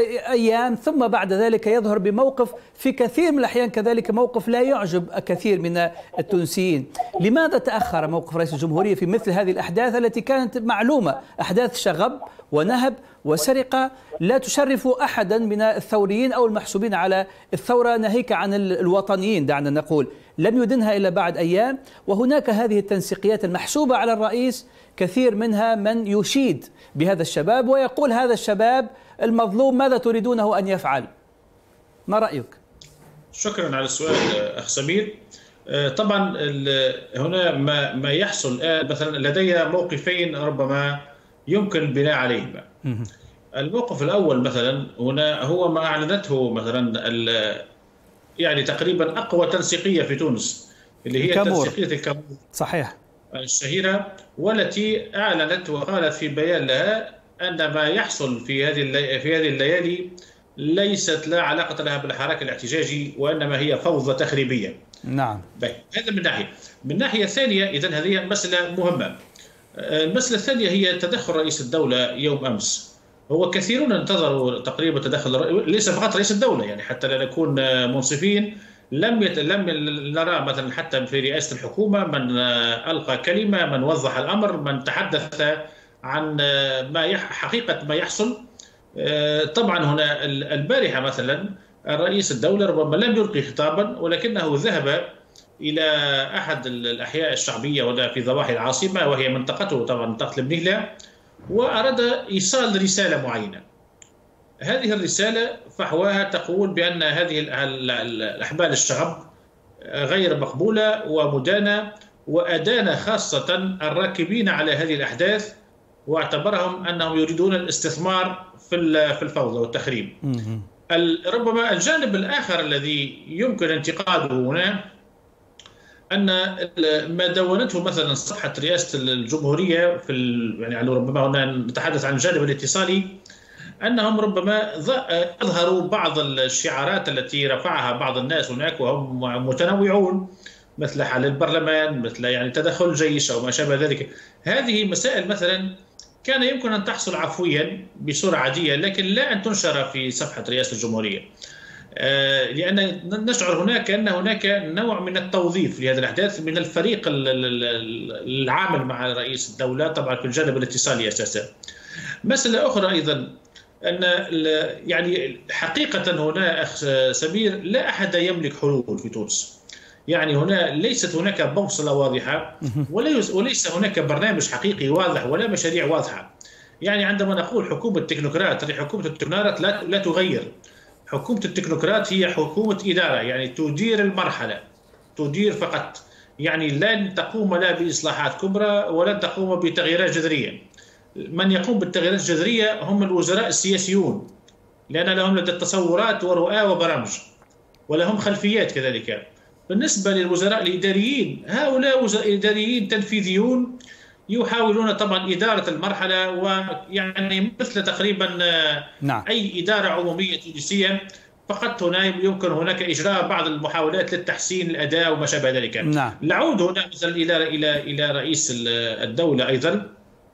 أيام ثم بعد ذلك يظهر بموقف في كثير من الأحيان كذلك موقف لا يعجب كثير من التونسيين. لماذا تأخر موقف رئيس الجمهورية في مثل هذه الأحداث التي كانت معلومة، أحداث شغب ونهب وسرقة لا تشرف أحدا من الثوريين أو المحسوبين على الثورة، ناهيك عن الوطنيين دعنا نقول، لم يدنها إلا بعد أيام. وهناك هذه التنسيقيات المحسوبة على الرئيس، كثير منها من يشيد بهذا الشباب ويقول هذا الشباب المظلوم ماذا تريدونه أن يفعل؟ ما رأيك؟ شكرا على السؤال أخ سمير. طبعا هنا ما ما يحصل الآن، مثلا لدي موقفين ربما يمكن البناء عليهما. الموقف الأول مثلا هنا هو ما أعلنته مثلا يعني تقريبا أقوى تنسيقية في تونس، اللي هي الكامور. تنسيقية الكامور صحيح الشهيرة، والتي أعلنت وقالت في بيان لها أن ما يحصل في هذه في هذه الليالي ليست لا علاقة لها بالحراك الاحتجاجي، وإنما هي فوضى تخريبية. نعم. هذا من ناحية. من ناحية ثانية، إذن هذه مسألة مهمة. المسألة الثانية هي تدخل رئيس الدولة يوم أمس. هو كثيرون انتظروا تقريبا تدخل ليس فقط رئيس الدولة، يعني حتى لا نكون منصفين، لم يت... لم نرى مثلا حتى في رئاسة الحكومة من ألقى كلمة، من وضح الأمر، من تحدث عن ما يح... حقيقة ما يحصل. طبعا هنا البارحة مثلا رئيس الدولة ربما لم يلقي خطابا، ولكنه ذهب إلى أحد الأحياء الشعبية ولا في ضواحي العاصمة، وهي منطقته طبعا منطقة البنيلة، وأراد إيصال رسالة معينة. هذه الرسالة فحواها تقول بأن هذه الأحبال الشغب غير مقبولة ومدانة، وأدان خاصة الراكبين على هذه الأحداث، واعتبرهم أنهم يريدون الاستثمار في في الفوضى والتخريب. ربما الجانب الآخر الذي يمكن انتقاده هنا أن ما دونته مثلا صفحة رئاسة الجمهورية في يعني ربما هنا نتحدث عن الجانب الاتصالي، أنهم ربما أظهروا بعض الشعارات التي رفعها بعض الناس هناك وهم متنوعون، مثل حل البرلمان، مثل يعني تدخل الجيش أو ما شابه ذلك. هذه مسائل مثلا كان يمكن أن تحصل عفويا بصورة عادية، لكن لا أن تنشر في صفحة رئاسة الجمهورية، لأن نشعر هناك أن هناك نوع من التوظيف لهذه الأحداث من الفريق العامل مع رئيس الدولة، طبعا في الجانب الاتصالي أساسا. مسألة أخرى أيضا أن يعني حقيقة هنا أخ سمير لا أحد يملك حلول في تونس. يعني هنا ليست هناك بوصلة واضحة، وليس هناك برنامج حقيقي واضح ولا مشاريع واضحة. يعني عندما نقول حكومة تكنوقراط، حكومة التكنوقراط لا لا تغير. حكومة التكنوقراط هي حكومة إدارة، يعني تدير المرحلة، تدير فقط، يعني لن تقوم لا بإصلاحات كبرى ولن تقوم بتغييرات جذرية. من يقوم بالتغييرات الجذرية هم الوزراء السياسيون، لأن لهم لدى تصورات ورؤى وبرامج ولهم خلفيات كذلك. بالنسبة للوزراء الإداريين، هؤلاء وزراء إداريين تنفيذيون يحاولون طبعا إدارة المرحلة، ويعني مثل تقريبا نعم. أي إدارة عمومية تونسية، فقط هنا يمكن هناك إجراء بعض المحاولات للتحسين الأداء وما شابه ذلك. نعم. العود هنا مثلا إلى إلى إلى رئيس الدولة أيضا،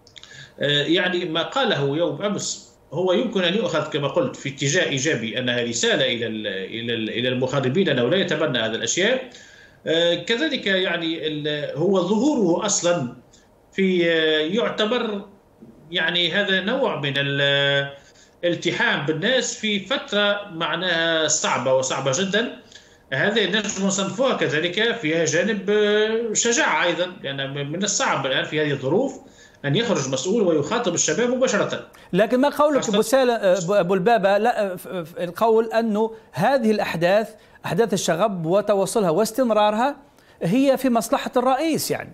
يعني ما قاله يوم أمس هو يمكن أن يؤخذ كما قلت في اتجاه إيجابي، أنها رسالة إلى إلى إلى المخربين أنه لا يتبنى هذه الأشياء. كذلك يعني هو ظهوره أصلا في يعتبر يعني هذا نوع من الالتحام بالناس في فترة معناها صعبة وصعبة جدا. هذا نجم نصنفوها كذلك فيها جانب شجاعة أيضا، لأن من الصعب الآن في هذه الظروف أن يخرج مسؤول ويخاطب الشباب مباشرة. لكن ما قولك أبو البابا؟ لا، القول أنه هذه الأحداث، أحداث الشغب وتواصلها واستمرارها هي في مصلحة الرئيس يعني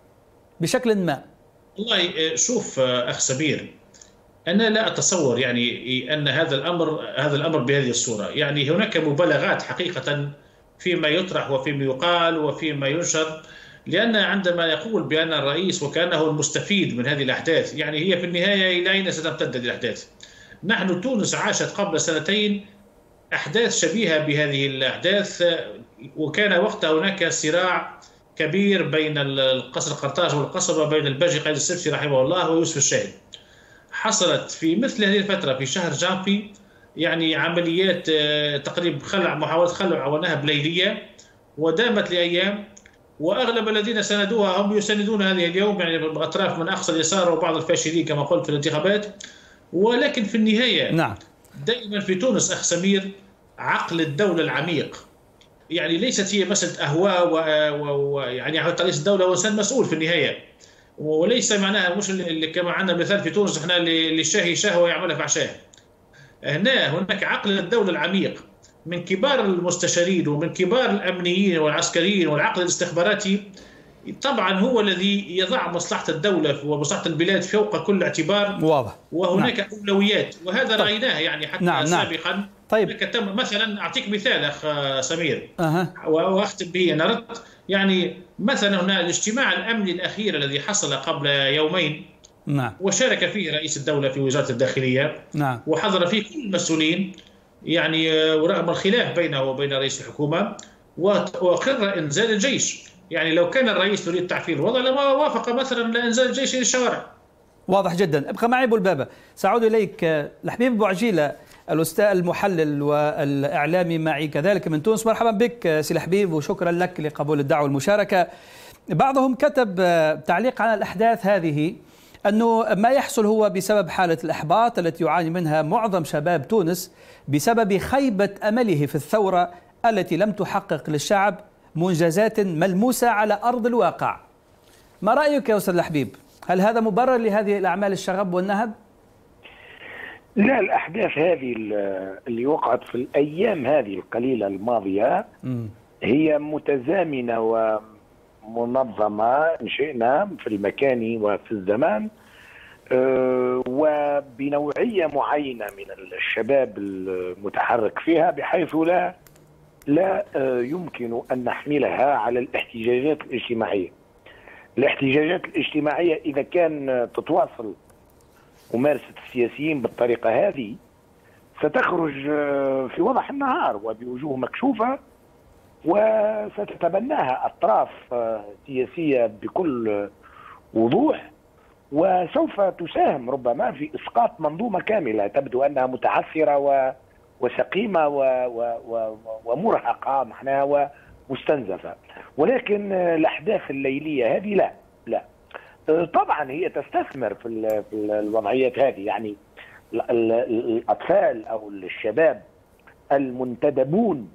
بشكل ما. والله شوف أخ سمير، أنا لا أتصور يعني أن هذا الأمر هذا الأمر بهذه الصورة. يعني هناك مبالغات حقيقة فيما يطرح وفيما يقال وفيما ينشر، لأن عندما يقول بأن الرئيس وكأنه المستفيد من هذه الأحداث، يعني هي في النهاية إلى أين ستمتد هذه الأحداث؟ نحن تونس عاشت قبل سنتين أحداث شبيهة بهذه الأحداث، وكان وقتها هناك صراع كبير بين القصر قرطاج والقصبة، بين الباجي قايد السبسي رحمه الله ويوسف الشاهد. حصلت في مثل هذه الفترة في شهر جانفي يعني عمليات تقريبا خلع، محاولة خلع ونهب ليلية، ودامت لأيام، وأغلب الذين ساندوها هم يساندون هذه اليوم، يعني أطراف من أقصى اليسار وبعض الفاشلين كما قلت في الانتخابات. ولكن في النهاية نعم. دائما في تونس أخ سمير عقل الدولة العميق، يعني ليست هي مسألة أهواء ويعني و... رئيس الدولة هو إنسان مسؤول في النهاية، وليس معناها مش اللي كما عندنا مثال في تونس احنا اللي الشاهي شهوة يعملها فعشاه. هنا هناك عقل الدولة العميق من كبار المستشارين ومن كبار الأمنيين والعسكريين والعقل الاستخباراتي، طبعا هو الذي يضع مصلحة الدولة ومصلحة البلاد فوق كل اعتبار. واضح. وهناك نعم. أولويات، وهذا طيب. رأيناه يعني حتى نعم. سابقا نعم. طيب. تم مثلا أعطيك مثال أخ سمير أه. وأختم به. نردت يعني مثلا هنا الاجتماع الأمني الأخير الذي حصل قبل يومين نعم. وشارك فيه رئيس الدولة في وزارة الداخلية نعم. وحضر فيه كل المسؤولين، يعني ورغم الخلاف بينه وبين رئيس الحكومة، وقرر إنزال الجيش. يعني لو كان الرئيس يريد تعفير الوضع لما وافق مثلا لإنزال الجيش إلى الشوارع. واضح جدا. ابقى معي أبو البابا، سأعود إليك. الحبيب أبو عجيلة الأستاذ المحلل والإعلامي معي كذلك من تونس. مرحبا بك سي الحبيب وشكرا لك لقبول الدعوة والمشاركة. بعضهم كتب تعليق على الأحداث هذه أنه ما يحصل هو بسبب حالة الإحباط التي يعاني منها معظم شباب تونس بسبب خيبة أمله في الثورة التي لم تحقق للشعب منجزات ملموسة على أرض الواقع. ما رأيك يا أستاذ الحبيب؟ هل هذا مبرر لهذه الأعمال الشغب والنهب؟ لا، الأحداث هذه اللي وقعت في الأيام هذه القليلة الماضية م. هي متزامنة ومنظمة إن شئنا في المكان وفي الزمان، أه وبنوعية معينة من الشباب المتحرك فيها، بحيث لا لا أه يمكن أن نحملها على الاحتجاجات الاجتماعية. الاحتجاجات الاجتماعية إذا كان تتواصل ممارسة السياسيين بالطريقة هذه ستخرج في وضح النهار وبوجوه مكشوفة، وستتبناها أطراف سياسية بكل وضوح، وسوف تساهم ربما في إسقاط منظومة كاملة تبدو أنها متعثرة وسقيمة ومرهقة معناها ومستنزفة. ولكن الأحداث الليلية هذه لا لا طبعا هي تستثمر في في الوضعيات هذه، يعني الأطفال أو الشباب المنتدبون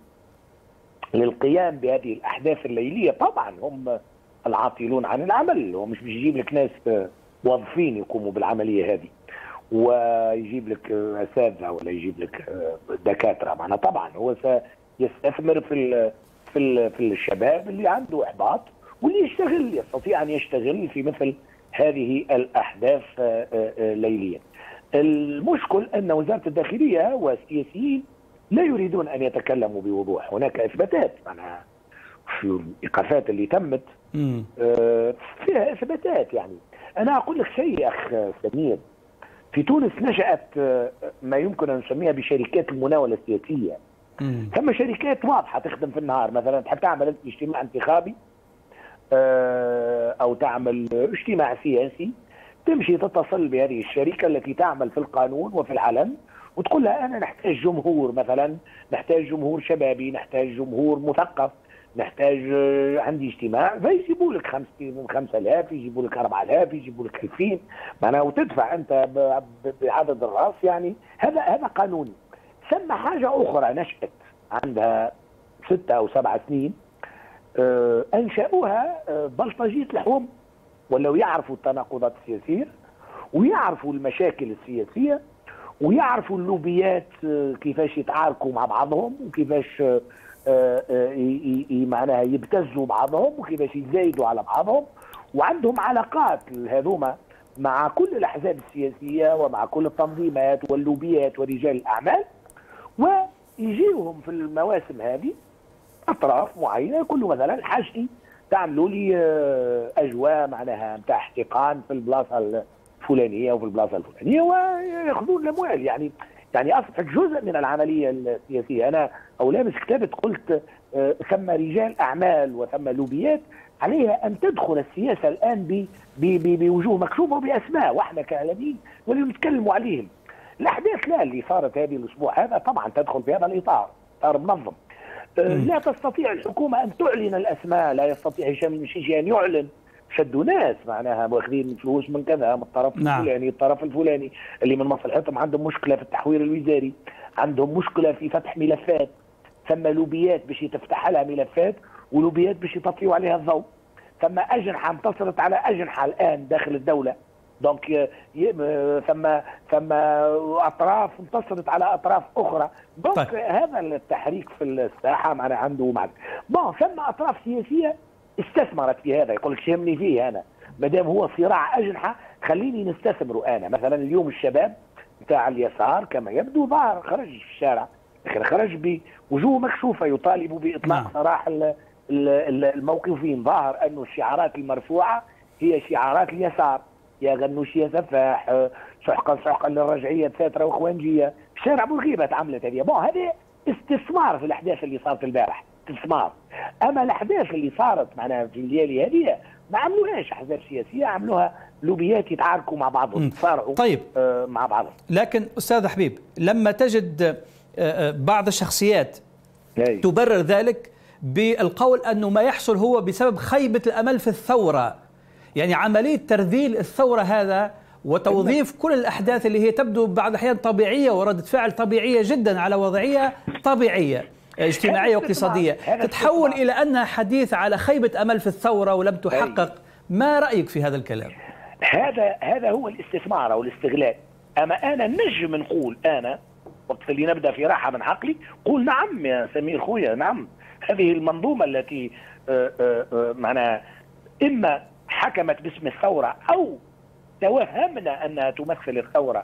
للقيام بهذه الأحداث الليلية طبعا هم العاطلون عن العمل. هو مش بيجيب لك ناس موظفين يقوموا بالعملية هذه ويجيب لك أساتذة ولا يجيب لك دكاترة، معنا طبعا هو سيستثمر في في في الشباب اللي عنده إحباط واللي يشتغل، يستطيع أن يشتغل في مثل هذه الأحداث ليليا. المشكل أن وزارة الداخلية والسياسيين لا يريدون أن يتكلموا بوضوح. هناك إثباتات معناها في الإيقافات اللي تمت فيها إثباتات. يعني أنا أقول لك شيء أخ سمير، في تونس نشأت ما يمكن أن نسميها بشركات المناولة السياسية. ثم شركات واضحة تخدم في النهار، مثلا تحب تعمل اجتماع انتخابي أو تعمل اجتماع سياسي، تمشي تتصل بهذه الشركة التي تعمل في القانون وفي العلن وتقول لها أنا نحتاج جمهور، مثلا نحتاج جمهور شبابي، نحتاج جمهور مثقف، نحتاج عندي اجتماع، فيجيبوا لك خمسة آلاف، يجيبوا لك أربعة آلاف، يجيبوا لك ألفين معناها، وتدفع أنت بعدد الرأس. يعني هذا هذا قانوني. ثم حاجة أخرى نشأت عندها ستة أو سبع سنين، أنشأوها بلطجية الحوم، ولو يعرفوا التناقضات السياسية ويعرفوا المشاكل السياسية ويعرفوا اللوبيات كيفاش يتعاركوا مع بعضهم وكيفاش معناها يبتزوا بعضهم وكيفاش يزايدوا على بعضهم، وعندهم علاقات هذوما مع كل الأحزاب السياسية ومع كل التنظيمات واللوبيات ورجال الأعمال، ويجيهم في المواسم هذه أطراف معينة يقولوا مثلا حاجتي تعملوا لي أجواء معناها نتاع احتقان في البلاصة الفلانية وفي البلاصة الفلانية ويأخذون الأموال. يعني يعني أصبحت جزء من العملية السياسية. أنا أو لامس كتابة قلت ثم رجال أعمال وثم لوبيات عليها أن تدخل السياسة الآن بوجوه مكشوفة وبأسماء، وإحنا كإعلاميين واللي نتكلموا عليهم. الأحداث لا اللي صارت هذه الأسبوع هذا طبعا تدخل في هذا الإطار، إطار منظم. لا تستطيع الحكومة أن تعلن الأسماء، لا يستطيع هشام المشيشي أن يعلن شدوا ناس معناها واخذين فلوس من كذا من الطرف نعم. الفلاني الطرف الفلاني اللي من مصلحتهم عندهم مشكلة في التحوير الوزاري، عندهم مشكلة في فتح ملفات، ثم لوبيات باش تفتح لها ملفات ولوبيات باش يطفيوا عليها الضوء، ثم أجنحة انتصرت على أجنحة الآن داخل الدولة، دونك ثم ثم أطراف انتصرت على أطراف أخرى، دونك طيب. هذا التحريك في الساحة معنا عنده معنى. بون ثم أطراف سياسية استثمرت في هذا، يقول لك شهمني فيه أنا ما دام هو صراع أجنحة خليني نستثمره أنا. مثلا اليوم الشباب بتاع اليسار كما يبدو ظهر خرج في الشارع، لكن خرج بوجوه مكشوفة يطالب بإطلاق سراح الموقفين. ظاهر أنه الشعارات المرفوعة هي شعارات اليسار، يا غنوش يا سفاح، سحقا سحقا للرجعية تساترة وإخوانجية. في شارع بورقيبة تعملت هذه. بون هذه استثمار في الأحداث اللي صارت البارح، استثمار. أما الأحداث اللي صارت معنا في الليالي هذه ما عملوهاش أحزاب سياسية، عملوها لوبيات يتعاركوا مع بعضهم، تصارعوا طيب. آه مع بعضهم. لكن أستاذ حبيب لما تجد بعض الشخصيات هي. تبرر ذلك بالقول أنه ما يحصل هو بسبب خيبة الأمل في الثورة، يعني عملية ترذيل الثورة هذا وتوظيف كل الأحداث اللي هي تبدو بعض الأحيان طبيعية وردة فعل طبيعية جدا على وضعية طبيعية، اجتماعية واقتصادية تتحول إلى أنها حديث على خيبة أمل في الثورة ولم تحقق. ما رأيك في هذا الكلام؟ هذا هذا هو الاستثمار أو الاستغلال. أما أنا نجم نقول أنا وقت اللي نبدأ في راحة من عقلي قول نعم يا سمير خويا، نعم هذه المنظومة التي معناها إما حكمت باسم الثورة أو توهمنا أنها تمثل الثورة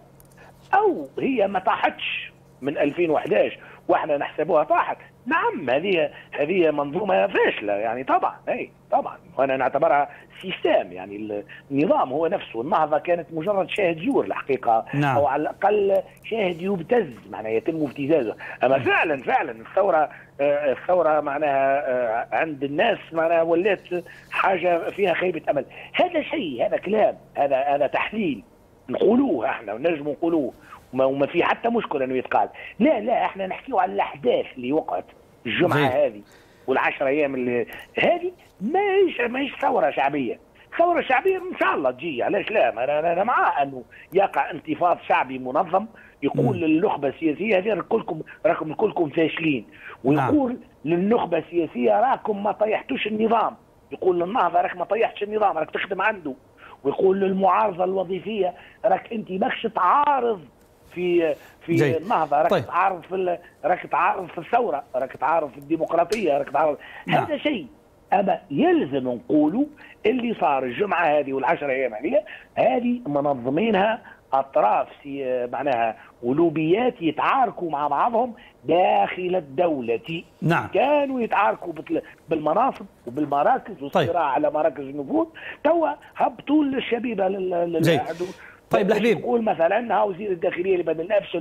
أو هي ما طاحتش من ألفين وأحد عشر واحنا نحسبوها طاحت. نعم هذه هذه منظومه فاشله يعني طبعا، اي طبعا، وانا نعتبرها سيستم يعني النظام هو نفسه. النهضه كانت مجرد شاهد زور الحقيقه، نعم. او على الاقل شاهد يبتز معناها يتم ابتزازه. اما فعلا فعلا الثوره الثوره معناها عند الناس معناها ولات حاجه فيها خيبه امل. هذا شيء، هذا كلام، هذا هذا تحليل نقولوه احنا ونجم نقولوه وما في حتى مشكله انه يتقال. لا لا احنا نحكيو على الاحداث اللي وقعت الجمعه هذه والعشر ايام اللي هذه ماهيش ماهيش ثوره شعبيه. ثوره شعبيه ان شاء الله تجي، علاش لا؟ انا انا معاه انه يقع انتفاض شعبي منظم يقول للنخبه السياسيه هذه كلكم راكم كلكم فاشلين، ويقول نعم. للنخبه السياسيه راكم ما طيحتوش النظام، يقول للنهضه راك ما طيحتش النظام راك تخدم عنده، ويقول للمعارضه الوظيفيه راك انت ماكش تعارض في في جي. النهضه، راك طيب. تعارض في راك تعارض في الثوره، راك تعارض في الديمقراطيه، راك تعارض نعم. هذا شيء. اما يلزم نقولوا اللي صار الجمعه هذه والعشر ايام هذه هذه منظمينها اطراف معناها ولوبيات يتعاركوا مع بعضهم داخل الدوله. نعم. كانوا يتعاركوا بالمناصب وبالمراكز والصراع طيب. على مراكز النفوذ. توا هبطوا للشبيبه لل طيب الحبيب يقول مثلا ها وزير الداخليه اللي بدل افشل،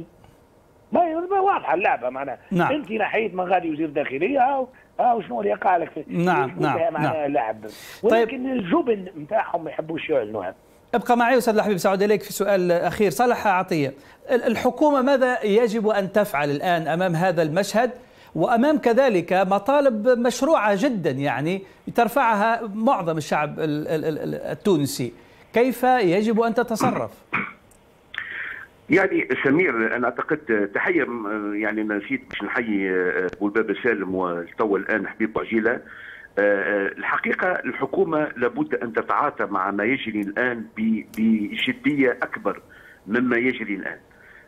ما واضحه اللعبه معناها. نعم. انت نحيت من غادي وزير الداخليه ها ها وشنو اللي يقع لك في نعم نعم معناها اللعب. ولكن طيب. الجبن نتاعهم ما يحبوش يعلنوها. ابقى معي استاذ الحبيب، سأعود اليك في سؤال اخير. صالح عطيه، الحكومه ماذا يجب ان تفعل الان امام هذا المشهد وامام كذلك مطالب مشروعه جدا يعني ترفعها معظم الشعب التونسي؟ كيف يجب أن تتصرف؟ يعني سمير أنا أعتقد تحية يعني أنا نسيت باش نحيي بولبابة سالم وتوا الآن حبيب بوعجيلة. الحقيقة الحكومة لابد أن تتعاطى مع ما يجري الآن بجدية أكبر مما يجري الآن.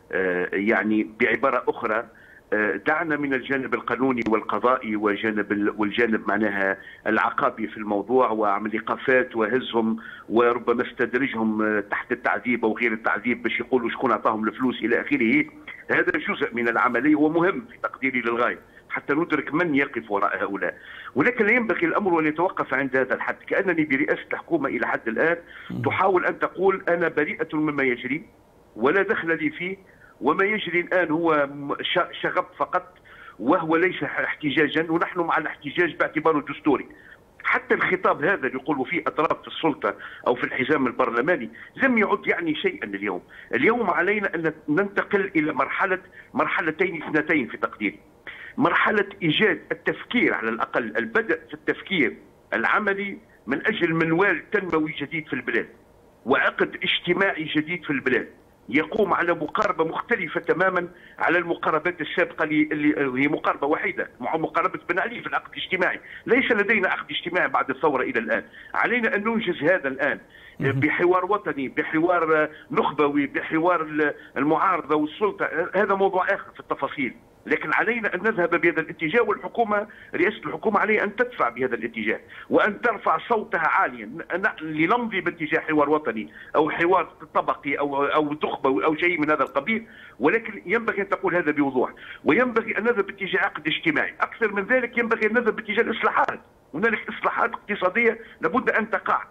يعني بعبارة أخرى دعنا من الجانب القانوني والقضائي وجانب والجانب معناها العقابي في الموضوع وعمل ايقافات وهزهم وربما استدرجهم تحت التعذيب او غير التعذيب باش يقولوا شكون اعطاهم الفلوس الى اخره. هذا جزء من العمليه ومهم في تقديري للغايه حتى ندرك من يقف وراء هؤلاء، ولكن لا ينبغي الامر ان يتوقف عند هذا الحد. كانني برئاسه الحكومه الى حد الان تحاول ان تقول انا بريئه مما يجري ولا دخل لي فيه، وما يجري الآن هو شغب فقط وهو ليس احتجاجا، ونحن مع الاحتجاج باعتباره دستوري. حتى الخطاب هذا اللي يقولوا فيه أطراف في السلطة أو في الحزام البرلماني لم يعد يعني شيئا اليوم. اليوم علينا أن ننتقل إلى مرحلة مرحلتين اثنتين في تقديري. مرحلة إيجاد التفكير على الأقل، البدء في التفكير العملي من أجل منوال تنموي جديد في البلاد وعقد اجتماعي جديد في البلاد يقوم على مقاربة مختلفة تماما على المقاربات السابقة اللي هي مقاربة وحيدة مع مقاربة بن علي في العقد الاجتماعي. ليس لدينا عقد اجتماعي بعد الثورة إلى الآن، علينا أن ننجز هذا الآن بحوار وطني، بحوار نخبوي، بحوار المعارضة والسلطة. هذا موضوع آخر في التفاصيل، لكن علينا أن نذهب بهذا الاتجاه، والحكومة رئاسة الحكومة عليها أن تدفع بهذا الاتجاه وأن ترفع صوتها عاليا لنمضي باتجاه حوار وطني أو حوار طبقي أو أو نخبوي أو شيء من هذا القبيل. ولكن ينبغي أن تقول هذا بوضوح، وينبغي أن نذهب باتجاه عقد اجتماعي. أكثر من ذلك ينبغي أن نذهب باتجاه الإصلاحات. هنالك إصلاحات اقتصادية لابد أن تقع.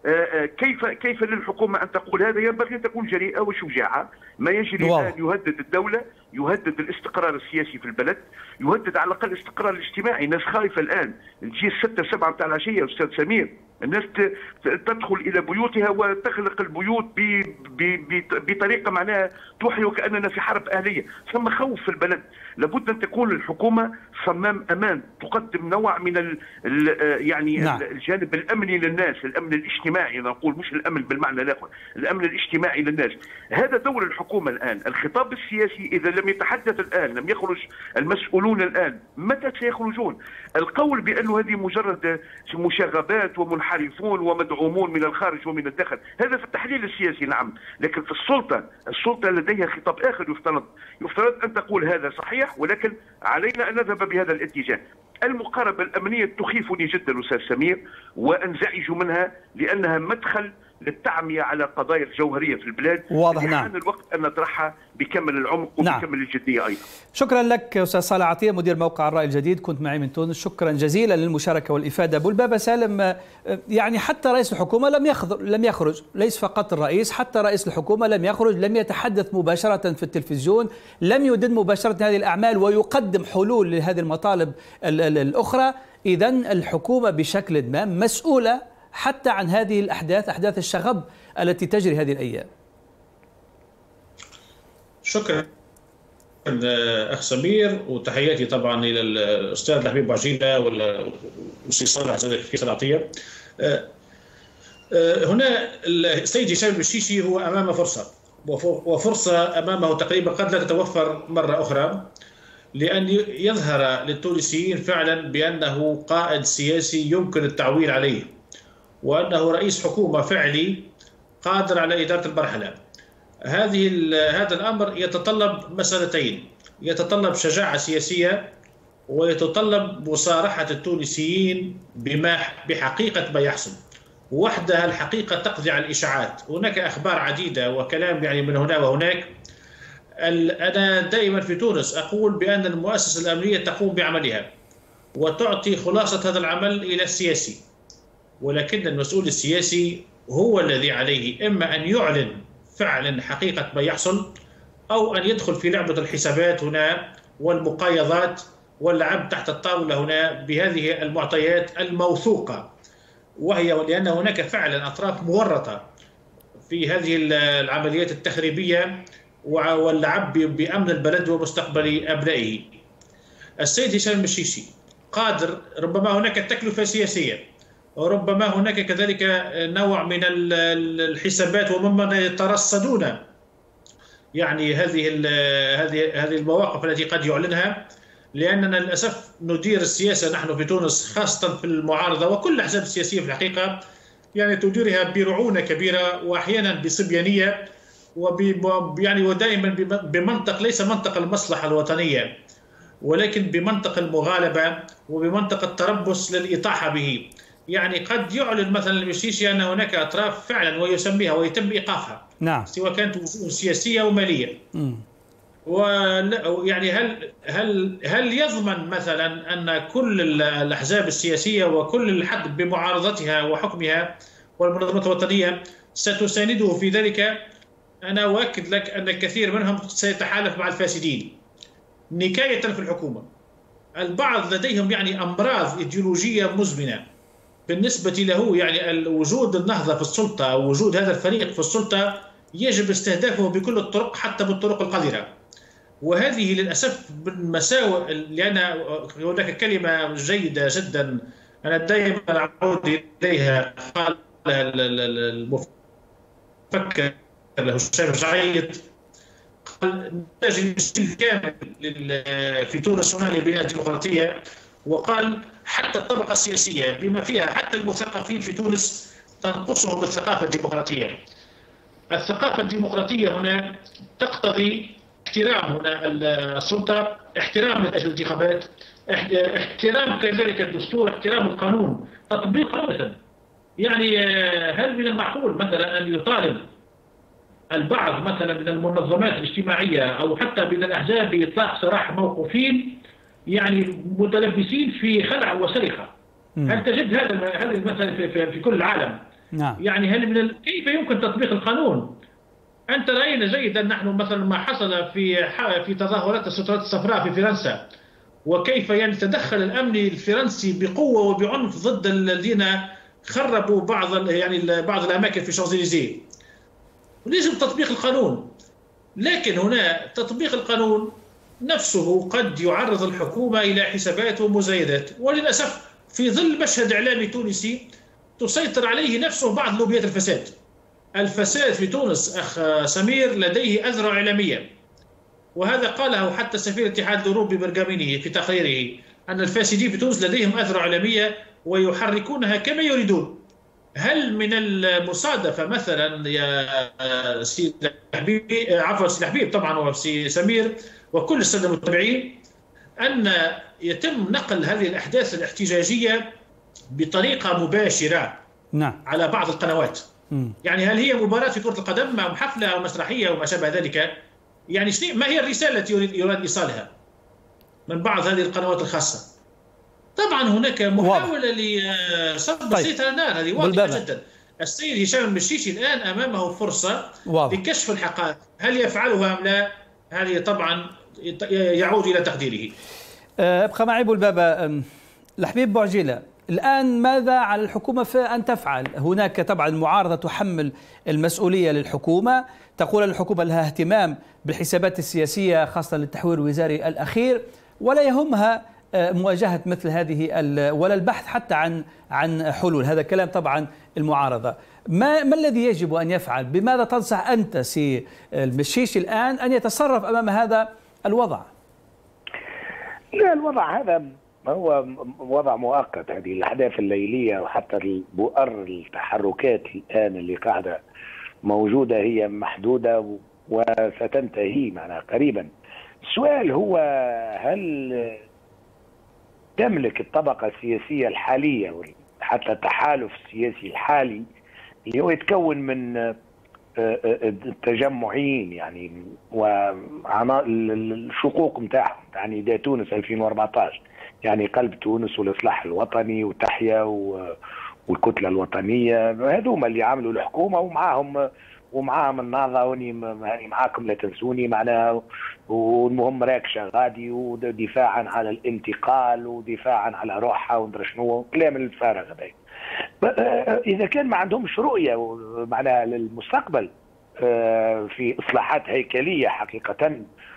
كيف كيف للحكومه ان تقول هذا؟ ينبغي ان تكون جريئه وشجاعه. ما يجري الان يهدد الدوله، يهدد الاستقرار السياسي في البلد، يهدد على الاقل الاستقرار الاجتماعي. الناس خايفه الان تجي الستة سبعة بتاع العشيه استاذ سمير، الناس تدخل الى بيوتها وتغلق البيوت بطريقه معناها توحي وكاننا في حرب اهليه، ثم خوف في البلد. لابد ان تكون الحكومه صمام امان، تقدم نوع من ال ال يعني نعم. الجانب الامني للناس، الامن الاجتماعي نقول، مش الامن بالمعنى الاخر، الامن الاجتماعي للناس. هذا دور الحكومه الان. الخطاب السياسي اذا لم يتحدث الان، لم يخرج المسؤولون الان، متى سيخرجون؟ القول بانه هذه مجرد مشاغبات ومنحرفون ومدعومون من الخارج ومن الداخل، هذا في التحليل السياسي نعم، لكن في السلطه، السلطه لديها خطاب اخر. يفترض يفترض ان تقول هذا صحيح، ولكن علينا ان نذهب بهذا الاتجاه. المقاربه الامنيه تخيفني جدا استاذ سمير، وانزعج منها لانها مدخل للتعمية على قضايا الجوهرية في البلاد. واضح. نعم. حان الوقت أن نطرحها بكامل العمق وبكامل نعم. الجدية أيضا. شكرا لك أستاذ صالح عطية مدير موقع الرأي الجديد، كنت معي من تونس. شكرا جزيلا للمشاركة والإفادة. أبو البابا سالم، يعني حتى رئيس الحكومة لم يخرج لم يخرج ليس فقط الرئيس، حتى رئيس الحكومة لم يخرج، لم يتحدث مباشرة في التلفزيون، لم يدن مباشرة هذه الأعمال ويقدم حلول لهذه المطالب الأخرى. إذن الحكومة بشكل ما مسؤولة حتى عن هذه الأحداث، أحداث الشغب التي تجري هذه الأيام. شكرا أخ سمير، وتحياتي طبعا إلى الأستاذ الحبيب بوعجيلة والأستاذ صالح كيس العطية. هنا السيد هشام المشيشي هو أمام فرصة، وفرصة أمامه تقريبا قد لا تتوفر مرة أخرى، لأن يظهر للتونسيين فعلا بأنه قائد سياسي يمكن التعويل عليه، وأنه رئيس حكومة فعلي قادر على إدارة المرحلة. هذه هذا الأمر يتطلب مسألتين، يتطلب شجاعة سياسية، ويتطلب مصارحة التونسيين بما بحقيقة ما يحصل. وحدها الحقيقة تقضي على الإشاعات. هناك أخبار عديدة وكلام يعني من هنا وهناك. أنا دائما في تونس أقول بأن المؤسسة الأمنية تقوم بعملها وتعطي خلاصة هذا العمل إلى السياسي، ولكن المسؤول السياسي هو الذي عليه إما أن يعلن فعلا حقيقة ما يحصل، أو أن يدخل في لعبة الحسابات هنا والمقايضات واللعب تحت الطاولة هنا بهذه المعطيات الموثوقة، وهي لأن هناك فعلا أطراف مورطة في هذه العمليات التخريبية واللعب بأمن البلد ومستقبل أبنائه. السيد هشام المشيشي قادر، ربما هناك تكلفة سياسية، وربما هناك كذلك نوع من الحسابات وممن يترصدون يعني هذه هذه هذه المواقف التي قد يعلنها، لأننا للأسف ندير السياسة نحن في تونس خاصة في المعارضة وكل الأحزاب السياسية في الحقيقة يعني تديرها برعونة كبيرة وأحيانا بصبيانية يعني ودائما بمنطق ليس منطق المصلحة الوطنية، ولكن بمنطق المغالبة وبمنطق التربص للإطاحة به. يعني قد يعلن مثلا المشيشي أن هناك أطراف فعلا ويسميها ويتم إيقافها، نعم، سواء كانت وجوه سياسية ومالية. ويعني هل هل هل يضمن مثلا أن كل الأحزاب السياسية وكل الحد بمعارضتها وحكمها والمنظمات الوطنية ستسانده في ذلك؟ أنا أؤكد لك أن الكثير منهم سيتحالف مع الفاسدين نكاية في الحكومة. البعض لديهم يعني أمراض إيديولوجية مزمنة بالنسبة له، يعني وجود النهضة في السلطة أو وجود هذا الفريق في السلطة يجب استهدافه بكل الطرق حتى بالطرق القذرة. وهذه للأسف من مساوئ، لأن هناك كلمة جيدة جدا أنا دائما أعود إليها، قال المفكر هشام جعيد، قال نحتاج جيل كامل في تونس هنا لبناء الديمقراطية، وقال حتى الطبقة السياسية بما فيها حتى المثقفين في تونس تنقصهم الثقافة الديمقراطية. الثقافة الديمقراطية هنا تقتضي احترام هنا السلطة، احترام الانتخابات، احترام كذلك الدستور، احترام القانون، تطبيق أبدا. يعني هل من المعقول مثلا أن يطالب البعض مثلا من المنظمات الاجتماعية أو حتى من الأحزاب بإطلاق سراح موقوفين يعني متلبسين في خلع وسرقة؟ هل تجد هذا هذه المسألة في, في, في كل العالم؟ نعم. يعني هل من ال... كيف يمكن تطبيق القانون؟ أنت رأينا جيدا نحن مثلا ما حصل في في تظاهرات السترات الصفراء في فرنسا، وكيف يعني تدخل الأمن الفرنسي بقوة وبعنف ضد الذين خربوا بعض يعني بعض الاماكن في شانزليزيه. ولازم تطبيق القانون، لكن هنا تطبيق القانون نفسه قد يعرض الحكومه الى حسابات ومزايدات، وللاسف في ظل مشهد اعلامي تونسي تسيطر عليه نفسه بعض لوبيات الفساد. الفساد في تونس اخ سمير لديه اذرع اعلاميه، وهذا قاله حتى سفير الاتحاد الاوروبي برغاميني في تقريره ان الفاسدين في تونس لديهم اذرع اعلاميه ويحركونها كما يريدون. هل من المصادفه مثلا يا سي حبيب عفوا سي حبيب طبعا وسي سمير وكل الساده المتابعين ان يتم نقل هذه الاحداث الاحتجاجيه بطريقه مباشره نعم على بعض القنوات؟ م. يعني هل هي مباراه في كره القدم او حفله او مسرحيه او ما شابه ذلك؟ يعني ما هي الرساله التي يريد يراد ايصالها من بعض هذه القنوات الخاصه؟ طبعا هناك محاوله لصب الزيت على النار، هذه واضحه جدا. السيد هشام المشيشي الان امامه فرصه واضح. لكشف الحقائق، هل يفعلها ام لا؟ هذه طبعا يعود الى تقديره. ابقى معي ابو البابا. الحبيب بوعجيله، الان ماذا على الحكومه ان تفعل؟ هناك طبعا معارضه تحمل المسؤوليه للحكومه، تقول الحكومه لها اهتمام بالحسابات السياسيه خاصه للتحوير الوزاري الاخير، ولا يهمها مواجهه مثل هذه ولا البحث حتى عن عن حلول. هذا كلام طبعا المعارضه. ما ما الذي يجب ان يفعل؟ بماذا تنصح انت سي المشيشي الان ان يتصرف امام هذا الوضع؟ لا، الوضع هذا هو وضع مؤقت. هذه الاحداث الليليه وحتى البؤر التحركات الان اللي قاعده موجوده هي محدوده وستنتهي معنا قريبا. السؤال هو هل تملك الطبقه السياسيه الحاليه حتى التحالف السياسي الحالي اللي هو يتكون من التجمعين يعني والشقوق نتاعهم، يعني نداء تونس ألفين وأربعطاش، يعني قلب تونس والاصلاح الوطني وتحيا والكتله الوطنيه، هذوما اللي عملوا الحكومه ومعاهم ومعاهم النهضه وني معاكم لا تنسوني معناها، والمهم راكشه غادي ودفاعا على الانتقال ودفاعا على روحها وندري شنو كلام الفارغ هذا. اذا كان ما عندهمش رؤيه معناها للمستقبل في اصلاحات هيكليه حقيقه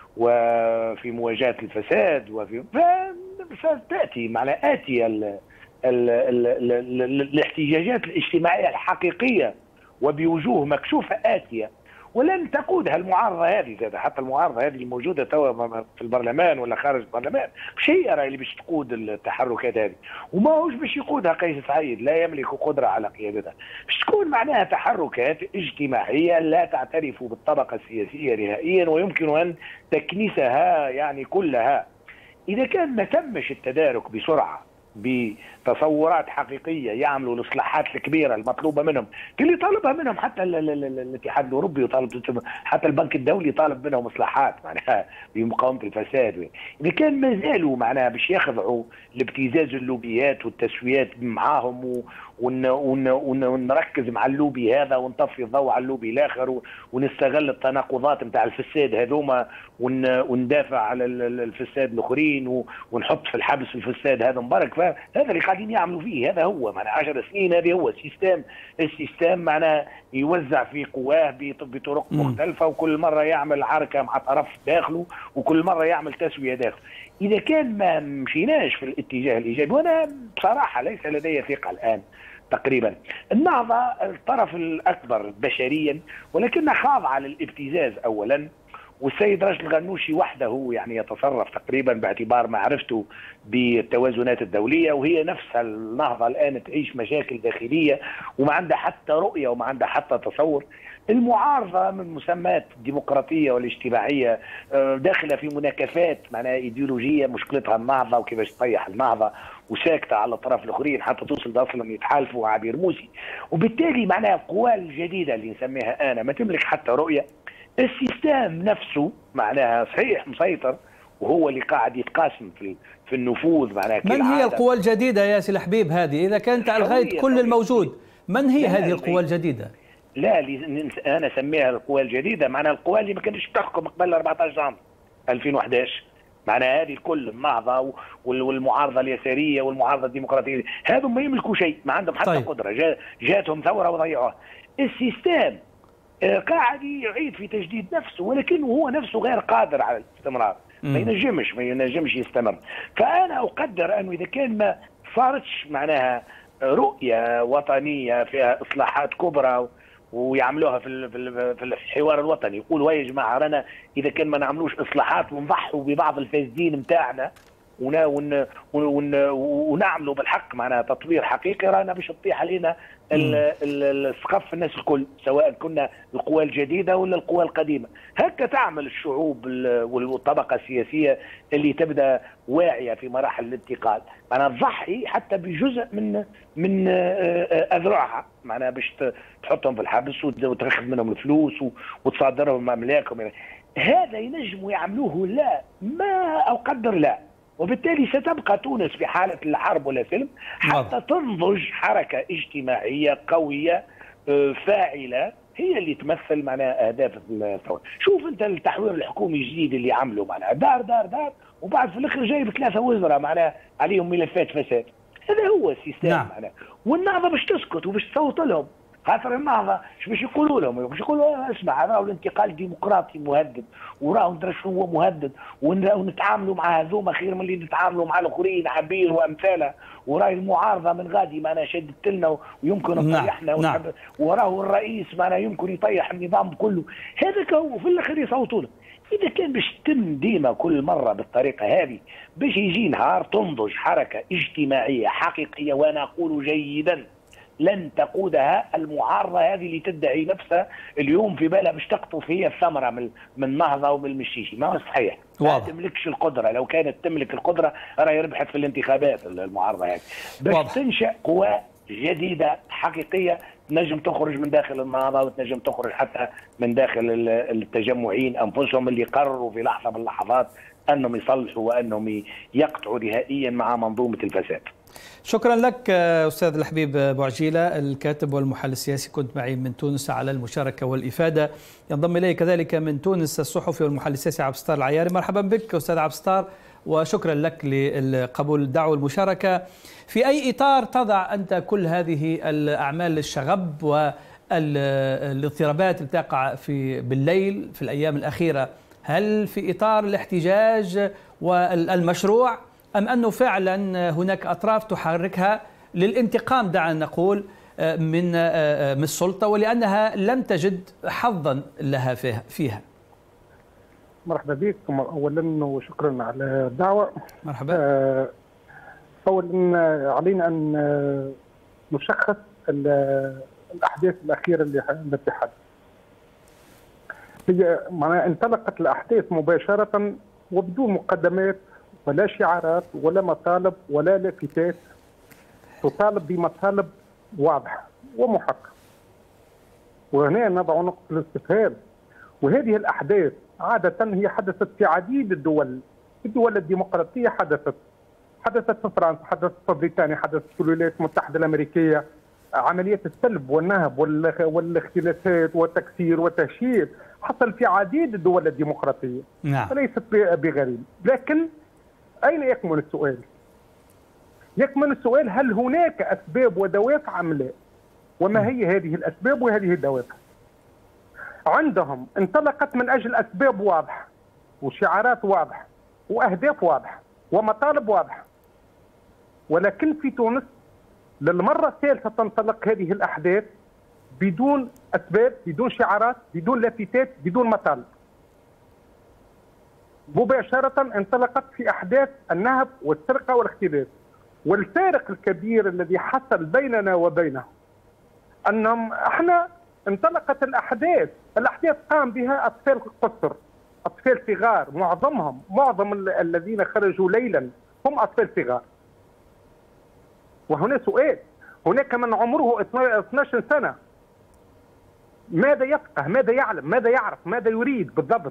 وفي مواجهه الفساد وفي فتاتي معناها اتي ال ال ال ال ال الاحتجاجات الاجتماعيه الحقيقيه وبوجوه مكشوفه اتيه، ولن تقودها المعارضه هذه زاد. حتى المعارضه هذه الموجوده توا في البرلمان ولا خارج البرلمان مش هي راهي اللي باش تقود التحركات هذه، وما هوش باش يقودها قيس سعيد، لا يملك قدره على قيادتها. باش تكون معناها تحركات اجتماعيه لا تعترف بالطبقه السياسيه نهائيا ويمكن ان تكنسها يعني كلها. اذا كان ما تمش التدارك بسرعه بتصورات حقيقيه يعملوا الاصلاحات الكبيره المطلوبه منهم اللي طالبها منهم حتى الاتحاد الاوروبي وطالب حتى البنك الدولي طالب منهم اصلاحات معناها بمقاومه الفساد. اذا كان ما زالوا معناها باش يخضعوا لابتزاز اللوبيات والتسويات معاهم ون ون ون ونركز مع اللوبي هذا ونطفي الضوء على اللوبي الاخر ونستغل التناقضات نتاع الفساد هذوما وندافع على الفساد الاخرين ونحط في الحبس الفساد هذا مبارك. فهذا اللي قاعدين يعملوا فيه، هذا هو معناها عشر سنين. هذه هو السيستم السيستم معناها يوزع في قواه بطرق مختلفه وكل مره يعمل عركه مع طرف داخله وكل مره يعمل تسويه داخله. اذا كان ما مشيناش في الاتجاه الايجابي، وانا بصراحه ليس لدي ثقه الان تقريبا. النهضه الطرف الاكبر بشريا ولكنها خاضعه للابتزاز اولا، والسيد راشد الغنوشي وحده يعني يتصرف تقريبا باعتبار معرفته بالتوازنات الدوليه، وهي نفسها النهضه الان تعيش مشاكل داخليه وما عندها حتى رؤيه وما عندها حتى تصور. المعارضه من مسمات الديمقراطيه والاجتماعيه داخله في مناكفات معناها ايديولوجيه مشكلتها النهضه وكيفاش تطيح النهضه، وساكته على الطرف الاخرين حتى توصل اصلا يتحالفوا عبير موسي. وبالتالي معناها القوى الجديده اللي نسميها انا ما تملك حتى رؤيه. السيستم نفسه معناها صحيح مسيطر وهو اللي قاعد يتقاسم في في النفوذ معناها. من هي القوى الجديده يا سي الحبيب هذه؟ اذا كانت الغيت كل الموجود، من هي هذه القوى الجديده؟ لا انا اسميها القوى الجديده معناها القوى اللي ما كانتش تحكم قبل أربعطاش عام ألفين وأحد عشر، معناها هذه الكل النهضه والمعارضه اليساريه والمعارضه الديمقراطيه هذو ما يملكوا شيء، ما عندهم حتى طيب. قدره، جاتهم ثوره وضيعوها. السيستم قاعد يعيد في تجديد نفسه، ولكنه هو نفسه غير قادر على الاستمرار، ما ينجمش ما ينجمش يستمر. فانا اقدر انه اذا كان ما صارتش معناها رؤيه وطنيه فيها اصلاحات كبرى ويعملوها في في الحوار الوطني، يقولوا يا جماعه رانا اذا كان ما نعملوش اصلاحات ونضحوا ببعض الفاسدين نتاعنا ونعملوا بالحق معناها تطوير حقيقي، رانا باش تطيح علينا السقف الناس الكل، سواء كنا القوى الجديده ولا القوى القديمه. هكا تعمل الشعوب والطبقه السياسيه اللي تبدا واعيه في مراحل الانتقال، معناها تضحي حتى بجزء من من اذرعها، معناها باش تحطهم في الحبس وتاخذ منهم الفلوس وتصادرهم املاكهم. هذا ينجموا يعملوه؟ لا، ما اقدر لا. وبالتالي ستبقى تونس في حالة الحرب ولا سلم حتى تنضج حركة اجتماعية قوية فاعلة هي اللي تمثل معناها أهداف الثورة. شوف أنت التحوير الحكومي الجديد اللي عمله معناها دار دار دار وبعد في الآخر جايب ثلاثة وزراء معناها عليهم ملفات فساد. هذا هو السيستم نعم. معناها والنهضة باش تسكت وباش تصوت لهم، خاطر النهضه ايش باش يقولوا لهم؟ باش يقولوا اسمع راهو الانتقال الديمقراطي مهدد، وراهو ندري شنو هو مهدد، ونتعاملوا مع هذوما خير من اللي نتعاملوا مع الاخرين عبير وامثالها، وراهي المعارضه من غادي معناها شدت لنا ويمكن تطيحنا، نعم. وراهو الرئيس معناها يمكن يطيح النظام كله. هذاك هو في الاخر يصوتوا له. اذا كان باش تتم ديما كل مره بالطريقه هذه باش يجي نهار تنضج حركه اجتماعيه حقيقيه، وانا اقول جيدا لن تقودها المعارضه هذه اللي تدعي نفسها اليوم في بالها باش تقطف هي الثمره من من النهضه ومن المشيشي. ما هو صحيح، ما تملكش القدره. لو كانت تملك القدره راهي ربحت في الانتخابات المعارضه هذه. باش تنشا قوى جديده حقيقيه تنجم تخرج من داخل النهضه وتنجم تخرج حتى من داخل التجمعين انفسهم اللي قرروا في لحظه من اللحظات انهم يصلحوا وانهم يقطعوا نهائيا مع منظومه الفساد. شكرا لك أستاذ الحبيب بوعجيلة الكاتب والمحلل السياسي، كنت معي من تونس على المشاركة والإفادة. ينضم إلي كذلك من تونس الصحفي والمحلل السياسي عبد الستار العياري. مرحبا بك أستاذ عبد الستار، وشكرا لك لقبول الدعوة والمشاركة. في أي إطار تضع أنت كل هذه الأعمال الشغب والاضطرابات اللي تقع في بالليل في الأيام الأخيرة؟ هل في إطار الاحتجاج والمشروع أم أنه فعلا هناك أطراف تحركها للانتقام دعنا نقول من من السلطة ولأنها لم تجد حظا لها فيها؟ مرحبا بكم أولا وشكرا على الدعوة. مرحبا. أولا علينا أن نشخص الأحداث الأخيرة التي حدثت. هي معناها انطلقت الأحداث مباشرة وبدون مقدمات ولا شعارات ولا مطالب ولا لافتات، تطالب بمطالب واضحة ومحققة. وهنا نضع نقطة الاستفهام. وهذه الأحداث عادة هي حدثت في عديد الدول، الدول الديمقراطية حدثت حدثت في فرنسا، حدثت في بريطانيا، حدثت في الولايات المتحدة الأمريكية. عمليات السلب والنهب والاختلافات والتكسير والتهشير حصل في عديد الدول الديمقراطية. نعم. فليست بغريب. لكن أين يكمن السؤال؟ يكمن السؤال هل هناك أسباب ودوافع أم لا؟ وما هي هذه الأسباب وهذه الدوافع؟ عندهم انطلقت من أجل أسباب واضحة وشعارات واضحة وأهداف واضحة ومطالب واضحة، ولكن في تونس للمرة الثالثة تنطلق هذه الأحداث بدون أسباب، بدون شعارات، بدون لافتات، بدون مطالب. مباشرة انطلقت في أحداث النهب والسرقة والاختلاف. والفارق الكبير الذي حصل بيننا وبينهم أنهم احنا انطلقت الأحداث، الأحداث قام بها أطفال قصر، أطفال صغار، معظمهم معظم الذين خرجوا ليلا هم أطفال صغار. وهنا سؤال، هناك من عمره اثني عشر سنة، ماذا يفقه؟ ماذا يعلم؟ ماذا يعرف؟ ماذا يريد بالضبط؟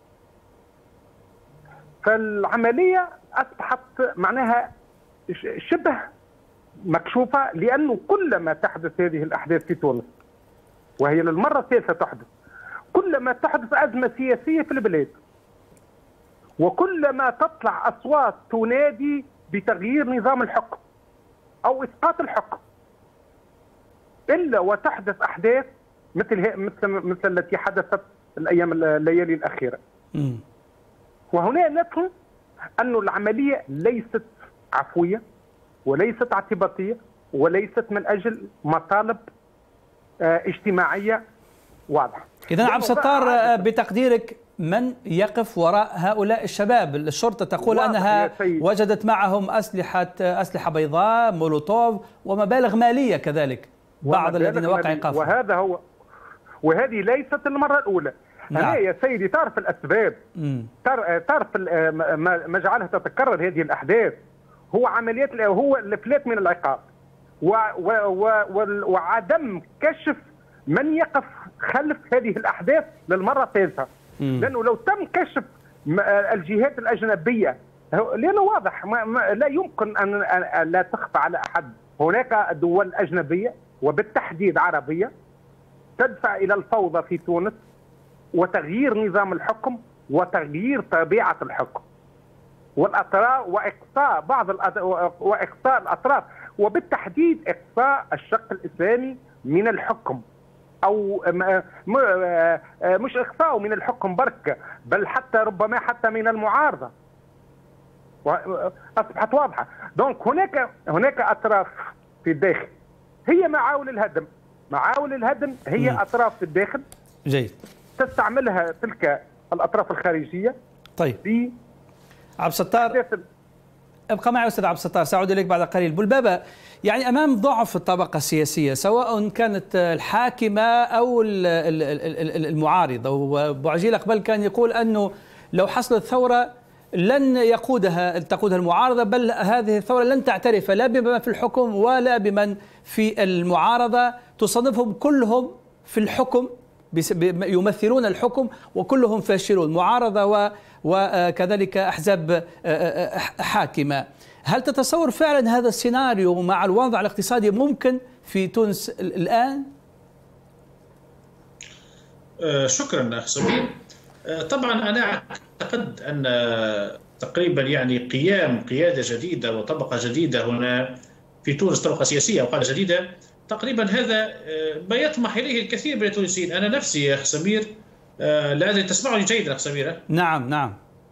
فالعملية أصبحت معناها شبه مكشوفة، لأنه كلما تحدث هذه الأحداث في تونس، وهي للمرة الثالثة تحدث، كلما تحدث أزمة سياسية في البلاد، وكلما تطلع أصوات تنادي بتغيير نظام الحكم أو إسقاط الحكم، إلا وتحدث أحداث مثل مثل مثل التي حدثت الأيام الليالي الأخيرة. م. وهنا نفهم أن العملية ليست عفوية وليست اعتباطية وليست من أجل مطالب اجتماعية واضحة. إذا عبد الستار بتقديرك من يقف وراء هؤلاء الشباب؟ الشرطة تقول أنها وجدت معهم أسلحة أسلحة بيضاء، مولوتوف، ومبالغ مالية كذلك بعض الذين وقع إيقافهم. وهذا هو، وهذه ليست المرة الأولى. نعم. أنا يا سيدي تعرف الأسباب، تعرف ما جعلها تتكرر هذه الأحداث هو عمليات هو الإفلات من العقاب و و و وعدم كشف من يقف خلف هذه الأحداث للمرة الثالثة. لأنه لو تم كشف الجهات الأجنبية، لأنه واضح ما ما لا يمكن أن لا تخفى على أحد، هناك دول أجنبية وبالتحديد عربية تدفع إلى الفوضى في تونس وتغيير نظام الحكم وتغيير طبيعة الحكم والأطراف وإقصاء بعض وإقصاء الأطراف، وبالتحديد إقصاء الشق الإسلامي من الحكم، أو مش إقصاء من الحكم برك، بل حتى ربما حتى من المعارضة. أصبحت واضحة. دونك هناك هناك أطراف في الداخل هي معاول الهدم، معاول الهدم هي م. أطراف في الداخل جيد تستعملها تلك الأطراف الخارجية. طيب في عبد الستار ابقى معي أستاذ عبد الستار، سأعود إليك بعد قليل. بلبابة، يعني أمام ضعف الطبقة السياسية سواء كانت الحاكمة أو المعارضة، وبوعجيل قبل كان يقول أنه لو حصلت ثورة لن يقودها تقودها المعارضة، بل هذه الثورة لن تعترف لا بمن في الحكم ولا بمن في المعارضة، تصنفهم كلهم في الحكم يمثلون الحكم وكلهم فاشلون، معارضة وكذلك أحزاب حاكمة. هل تتصور فعلا هذا السيناريو مع الوضع الاقتصادي ممكن في تونس الآن؟ شكرا أخ سمير. طبعا أنا أعتقد أن تقريبا يعني قيام قيادة جديدة وطبقة جديدة هنا في تونس، طبقة سياسية وقادة جديدة، تقريبا هذا ما يطمح إليه الكثير من التونسيين. أنا نفسي يا أخ سمير، لا أدري تسمعني جيدا أخ سمير؟ نعم نعم.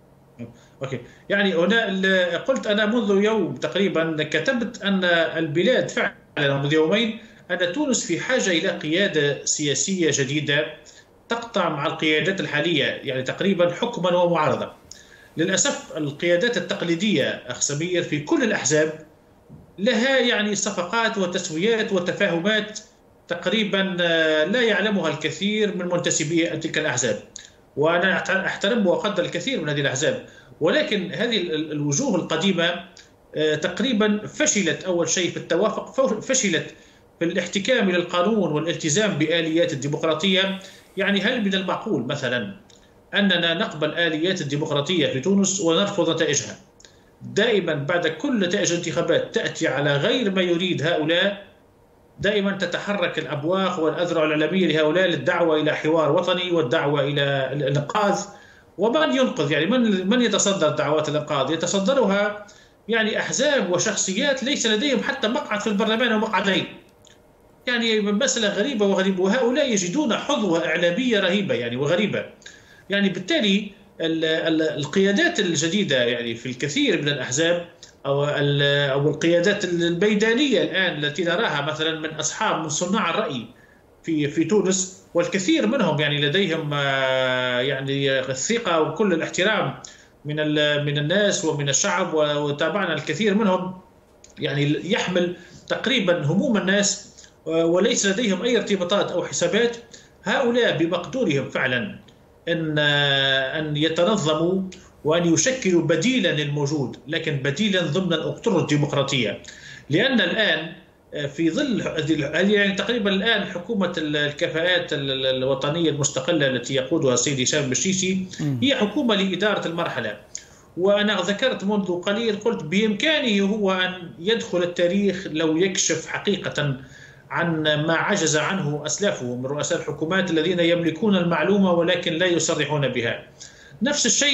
أوكي، يعني هنا قلت أنا منذ يوم تقريبا كتبت أن البلاد فعلا منذ يومين أن تونس في حاجة إلى قيادة سياسية جديدة تقطع مع القيادات الحالية، يعني تقريبا حكما ومعارضة. للأسف القيادات التقليدية أخ سمير في كل الأحزاب لها يعني صفقات وتسويات وتفاهمات تقريبا لا يعلمها الكثير من منتسبي تلك الأحزاب، وأنا أحترم وأقدر الكثير من هذه الأحزاب، ولكن هذه الوجوه القديمة تقريبا فشلت أول شيء في التوافق، فشلت في الاحتكام إلى القانون والالتزام بآليات الديمقراطية. يعني هل من المعقول مثلا أننا نقبل آليات الديمقراطية في تونس ونرفض نتائجها؟ دائما بعد كل نتائج انتخابات تأتي على غير ما يريد هؤلاء، دائما تتحرك الأبواق والأذرع الإعلامية لهؤلاء للدعوة إلى حوار وطني والدعوة إلى الإنقاذ. ومن ينقذ؟ يعني من من يتصدر دعوات الإنقاذ؟ يتصدرها يعني أحزاب وشخصيات ليس لديهم حتى مقعد في البرلمان أو مقعدين. يعني مسألة غريبة وغريبة، وهؤلاء يجدون حظوة إعلامية رهيبة يعني وغريبة. يعني بالتالي القيادات الجديدة يعني في الكثير من الأحزاب أو أو القيادات الميدانية الآن التي نراها مثلا من أصحاب من صناع الرأي في في تونس، والكثير منهم يعني لديهم يعني الثقة وكل الاحترام من من الناس ومن الشعب، وتابعنا الكثير منهم يعني يحمل تقريبا هموم الناس وليس لديهم أي ارتباطات أو حسابات. هؤلاء بمقدورهم فعلا أن أن يتنظموا وأن يشكلوا بديلا للموجود، لكن بديلا ضمن الأطر الديمقراطية. لأن الآن في ظل يعني تقريبا الآن حكومة الكفاءات الوطنية المستقلة التي يقودها السيد هشام بشيشي هي حكومة لإدارة المرحلة. وأنا ذكرت منذ قليل قلت بإمكانه هو أن يدخل التاريخ لو يكشف حقيقة عن ما عجز عنه أسلافه من رؤساء الحكومات الذين يملكون المعلومة ولكن لا يصرحون بها. نفس الشيء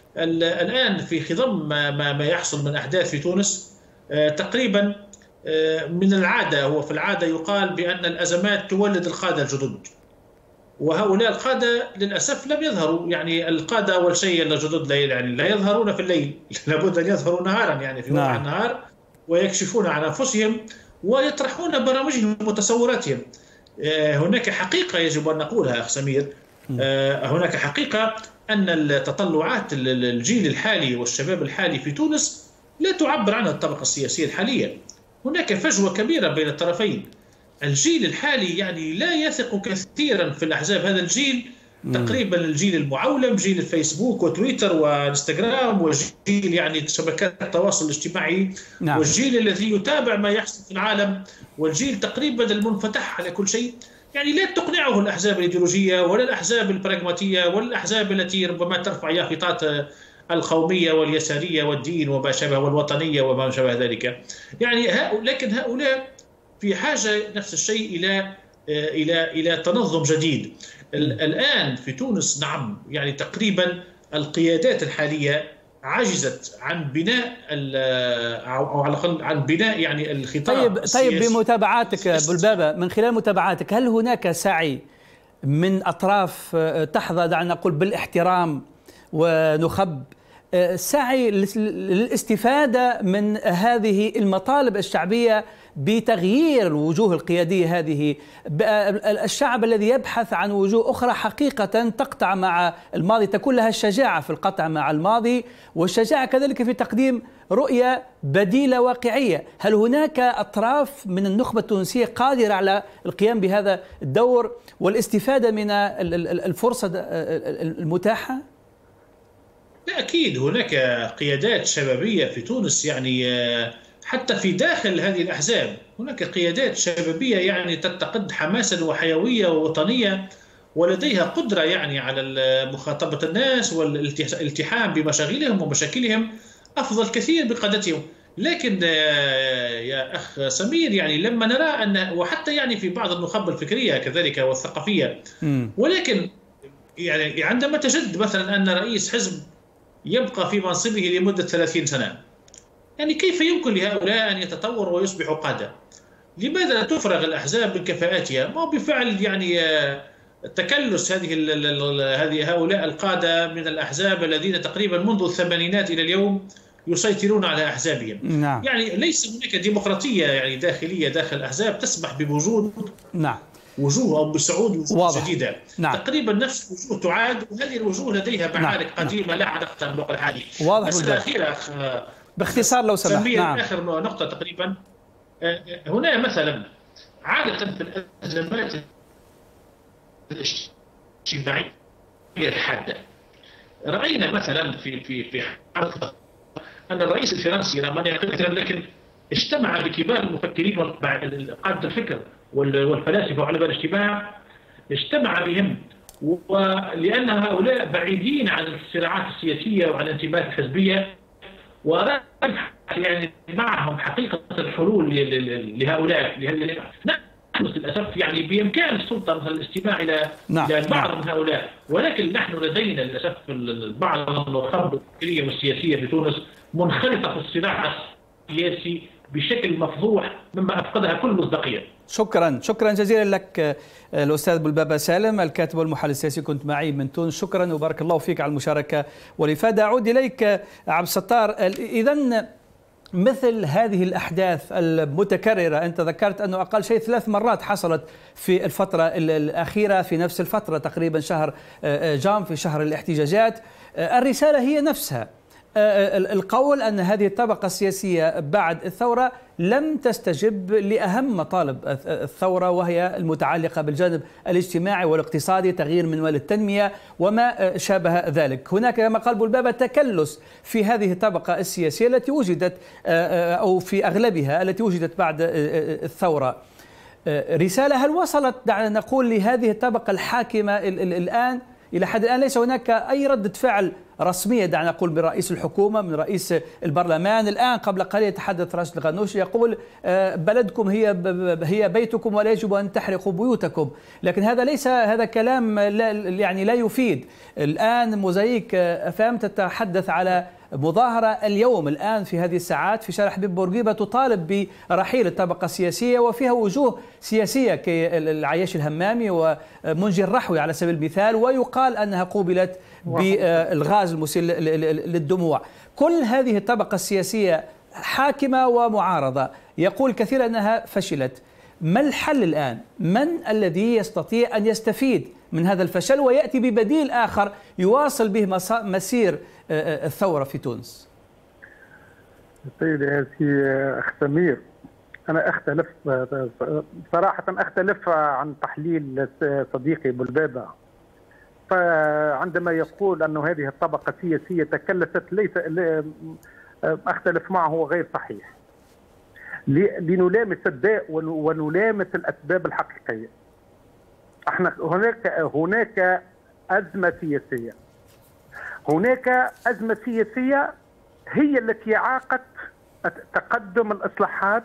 الآن في خضم ما, ما يحصل من أحداث في تونس تقريبا من العادة، هو في العادة يقال بأن الأزمات تولد القادة الجدد، وهؤلاء القادة للأسف لم يظهروا. يعني القادة أول شيء الجدد لا يعني لا يظهرون في الليل، لابد أن يظهروا نهارا يعني في وضع النهار، ويكشفون عن أنفسهم ويطرحون برامجهم وتصوراتهم. هناك حقيقة يجب أن نقولها أخ سمير، هناك حقيقة أن التطلعات الجيل الحالي والشباب الحالي في تونس لا تعبر عنها الطبقة السياسية الحالية. هناك فجوة كبيرة بين الطرفين. الجيل الحالي يعني لا يثق كثيرا في الأحزاب. هذا الجيل تقريبا الجيل المعولم، جيل الفيسبوك وتويتر وانستغرام، وجيل يعني شبكات التواصل الاجتماعي، نعم. والجيل الذي يتابع ما يحصل في العالم، والجيل تقريبا المنفتح على كل شيء. يعني لا تقنعه الأحزاب الإيديولوجية ولا الأحزاب البراغماتية ولا الأحزاب التي ربما ترفع يافطات القومية واليسارية والدين وما شابه والوطنية وما شابه ذلك. يعني هؤلاء لكن هؤلاء في حاجة نفس الشيء إلى إلى إلى تنظم جديد. الآن في تونس نعم يعني تقريبا القيادات الحالية عجزت عن بناء أو على الأقل عن بناء يعني الخطاب. طيب طيب بمتابعاتك بلبابة، من خلال متابعاتك، هل هناك سعي من أطراف تحظى دعنا نقول بالاحترام ونخب، سعي للاستفادة من هذه المطالب الشعبية بتغيير الوجوه القيادية هذه؟ الشعب الذي يبحث عن وجوه أخرى حقيقة تقطع مع الماضي، تكون لها الشجاعة في القطع مع الماضي والشجاعة كذلك في تقديم رؤية بديلة واقعية. هل هناك أطراف من النخبة التونسية قادرة على القيام بهذا الدور والاستفادة من الفرصة المتاحة؟ لا أكيد هناك قيادات شبابية في تونس، يعني حتى في داخل هذه الأحزاب هناك قيادات شبابية يعني تتقد حماسا وحيوية ووطنية، ولديها قدرة يعني على مخاطبة الناس والالتحام بمشاغلهم ومشاكلهم أفضل كثير بقادتهم. لكن يا أخ سمير يعني لما نرى أن وحتى يعني في بعض النخب الفكرية كذلك والثقافية، ولكن يعني عندما تجد مثلا أن رئيس حزب يبقى في منصبه لمدة ثلاثين سنة، يعني كيف يمكن لهؤلاء أن يتطوروا ويصبحوا قادة؟ لماذا تفرغ الأحزاب من كفاءاتها؟ ما بفعل يعني تكلس هذه هذه هؤلاء القادة من الأحزاب الذين تقريبا منذ الثمانينات إلى اليوم يسيطرون على أحزابهم. نعم. يعني ليس هناك ديمقراطية يعني داخلية داخل الأحزاب تسمح بوجود نعم وجوه أو بصعود وجوه جديدة. نعم. تقريبا نفس الوجوه تعاد، وهذه الوجوه لديها معارك نعم. قديمة لا علاقة بالوقت الحالي. واضح. مسألة أخيرة باختصار لو سمحت. نعم. آخر نقطة تقريبا، هنا مثلا عادة في الأزمات الاجتماعية الحادة رأينا مثلا في في في حادثة أن الرئيس الفرنسي لما يعتقد لكن اجتمع بكبار المفكرين وقادة الفكر والفلاسفة وعلماء الاجتماع، اجتمع بهم، ولأن هؤلاء بعيدين عن الصراعات السياسية وعن الانتماءات الحزبية، وأراد يعني معهم حقيقة الحلول لهؤلاء. نحن للأسف يعني بإمكان السلطة مثلا الاستماع إلى نعم. بعض من هؤلاء، ولكن نحن لدينا للأسف بعض النخب الفكرية والسياسية في تونس منخرطة في الصراع السياسي بشكل مفضوح مما أفقدها كل مصداقية. شكرا شكرا جزيلا لك الأستاذ بلبابة سالم الكاتب والمحلل السياسي، كنت معي من تونس. شكرا وبارك الله فيك على المشاركة والإفادة. أعود إليك عبد الستار. إذن مثل هذه الأحداث المتكررة، أنت ذكرت أنه أقل شيء ثلاث مرات حصلت في الفترة الأخيرة في نفس الفترة تقريبا شهر جام في شهر الاحتجاجات، الرسالة هي نفسها، القول أن هذه الطبقة السياسية بعد الثورة لم تستجب لأهم مطالب الثورة، وهي المتعلقة بالجانب الاجتماعي والاقتصادي، تغيير منوال التنمية وما شابه ذلك. هناك كما قال بلبابة تكلس في هذه الطبقة السياسية التي وجدت أو في أغلبها التي وجدت بعد الثورة. رسالة هل وصلت دعنا نقول لهذه الطبقة الحاكمة الآن؟ إلى حد الآن ليس هناك أي ردة فعل رسمية، دعنا نقول، من رئيس الحكومة، من رئيس البرلمان. الآن قبل قليل يتحدث راشد الغنوشي يقول بلدكم هي هي بيتكم ولا يجب أن تحرقوا بيوتكم، لكن هذا ليس هذا كلام لا يعني لا يفيد. الآن موزايك اف ام تتحدث على مظاهرة اليوم الآن في هذه الساعات في شارع حبيب بورقيبة تطالب برحيل الطبقة السياسية، وفيها وجوه سياسية كالعياش الهمامي ومنجي الرحوي على سبيل المثال، ويقال أنها قوبلت بالغاز المسيل للدموع. كل هذه الطبقة السياسية حاكمة ومعارضة، يقول كثير أنها فشلت. ما الحل الآن؟ من الذي يستطيع أن يستفيد من هذا الفشل ويأتي ببديل آخر يواصل به مسير الثورة في تونس؟ سيدي أخ سمير، أنا أختلف صراحة، أختلف عن تحليل صديقي بلبابة. فعندما يقول أن هذه الطبقة السياسية تكلفت، ليس أختلف معه، غير صحيح. لنلامس الداء ونلامس الأسباب الحقيقية. احنا هناك هناك أزمة سياسية. هناك أزمة سياسية هي التي عاقت تقدم الإصلاحات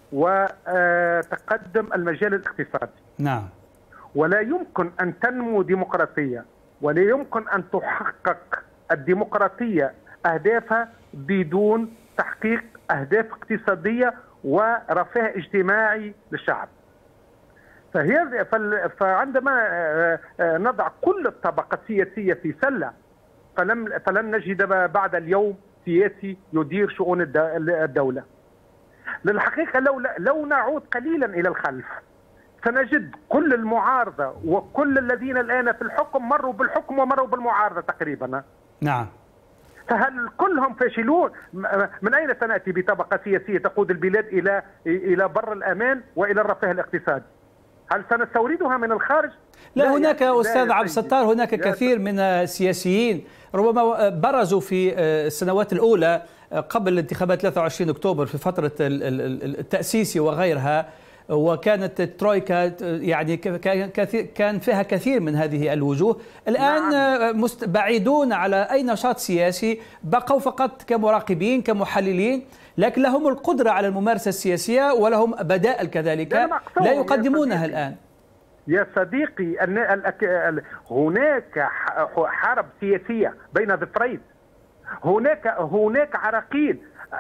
وتقدم المجال الاقتصادي. نعم. ولا يمكن أن تنمو ديمقراطية، ولا يمكن أن تحقق الديمقراطية أهدافها بدون تحقيق أهداف اقتصادية ورفاه اجتماعي للشعب. فهي فعندما نضع كل الطبقة السياسية في سلة، فلم فلن نجد بعد اليوم سياسي يدير شؤون الدولة. للحقيقة لو لو نعود قليلا إلى الخلف سنجد كل المعارضة وكل الذين الآن في الحكم مروا بالحكم ومروا بالمعارضة تقريبا. نعم. فهل كلهم فاشلون؟ من أين سنأتي بطبقة سياسية تقود البلاد إلى إلى بر الأمان وإلى الرفاه الاقتصادي؟ هل سنستوردها من الخارج؟ لا, لا هناك لا أستاذ لا عبد الستار، هناك كثير من السياسيين ربما برزوا في السنوات الأولى قبل انتخابات ثلاثة وعشرين أكتوبر في فترة التأسيس وغيرها، وكانت الترويكا يعني كان فيها كثير من هذه الوجوه. الآن نعم. بعيدون على أي نشاط سياسي، بقوا فقط كمراقبين كمحللين، لكن لهم القدرة على الممارسة السياسية ولهم بدائل كذلك لا يقدمونها الآن. يا صديقي، أن هناك حرب سياسية بين ظفرين، هناك هناك عراقيل.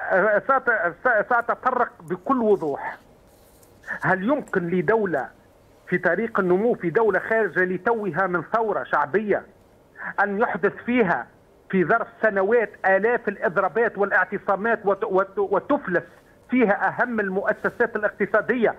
سأتطرق بكل وضوح. هل يمكن لدولة في طريق النمو، في دولة خارجة لتوها من ثورة شعبية، أن يحدث فيها في ظرف سنوات آلاف الإضرابات والاعتصامات وتفلس فيها أهم المؤسسات الاقتصادية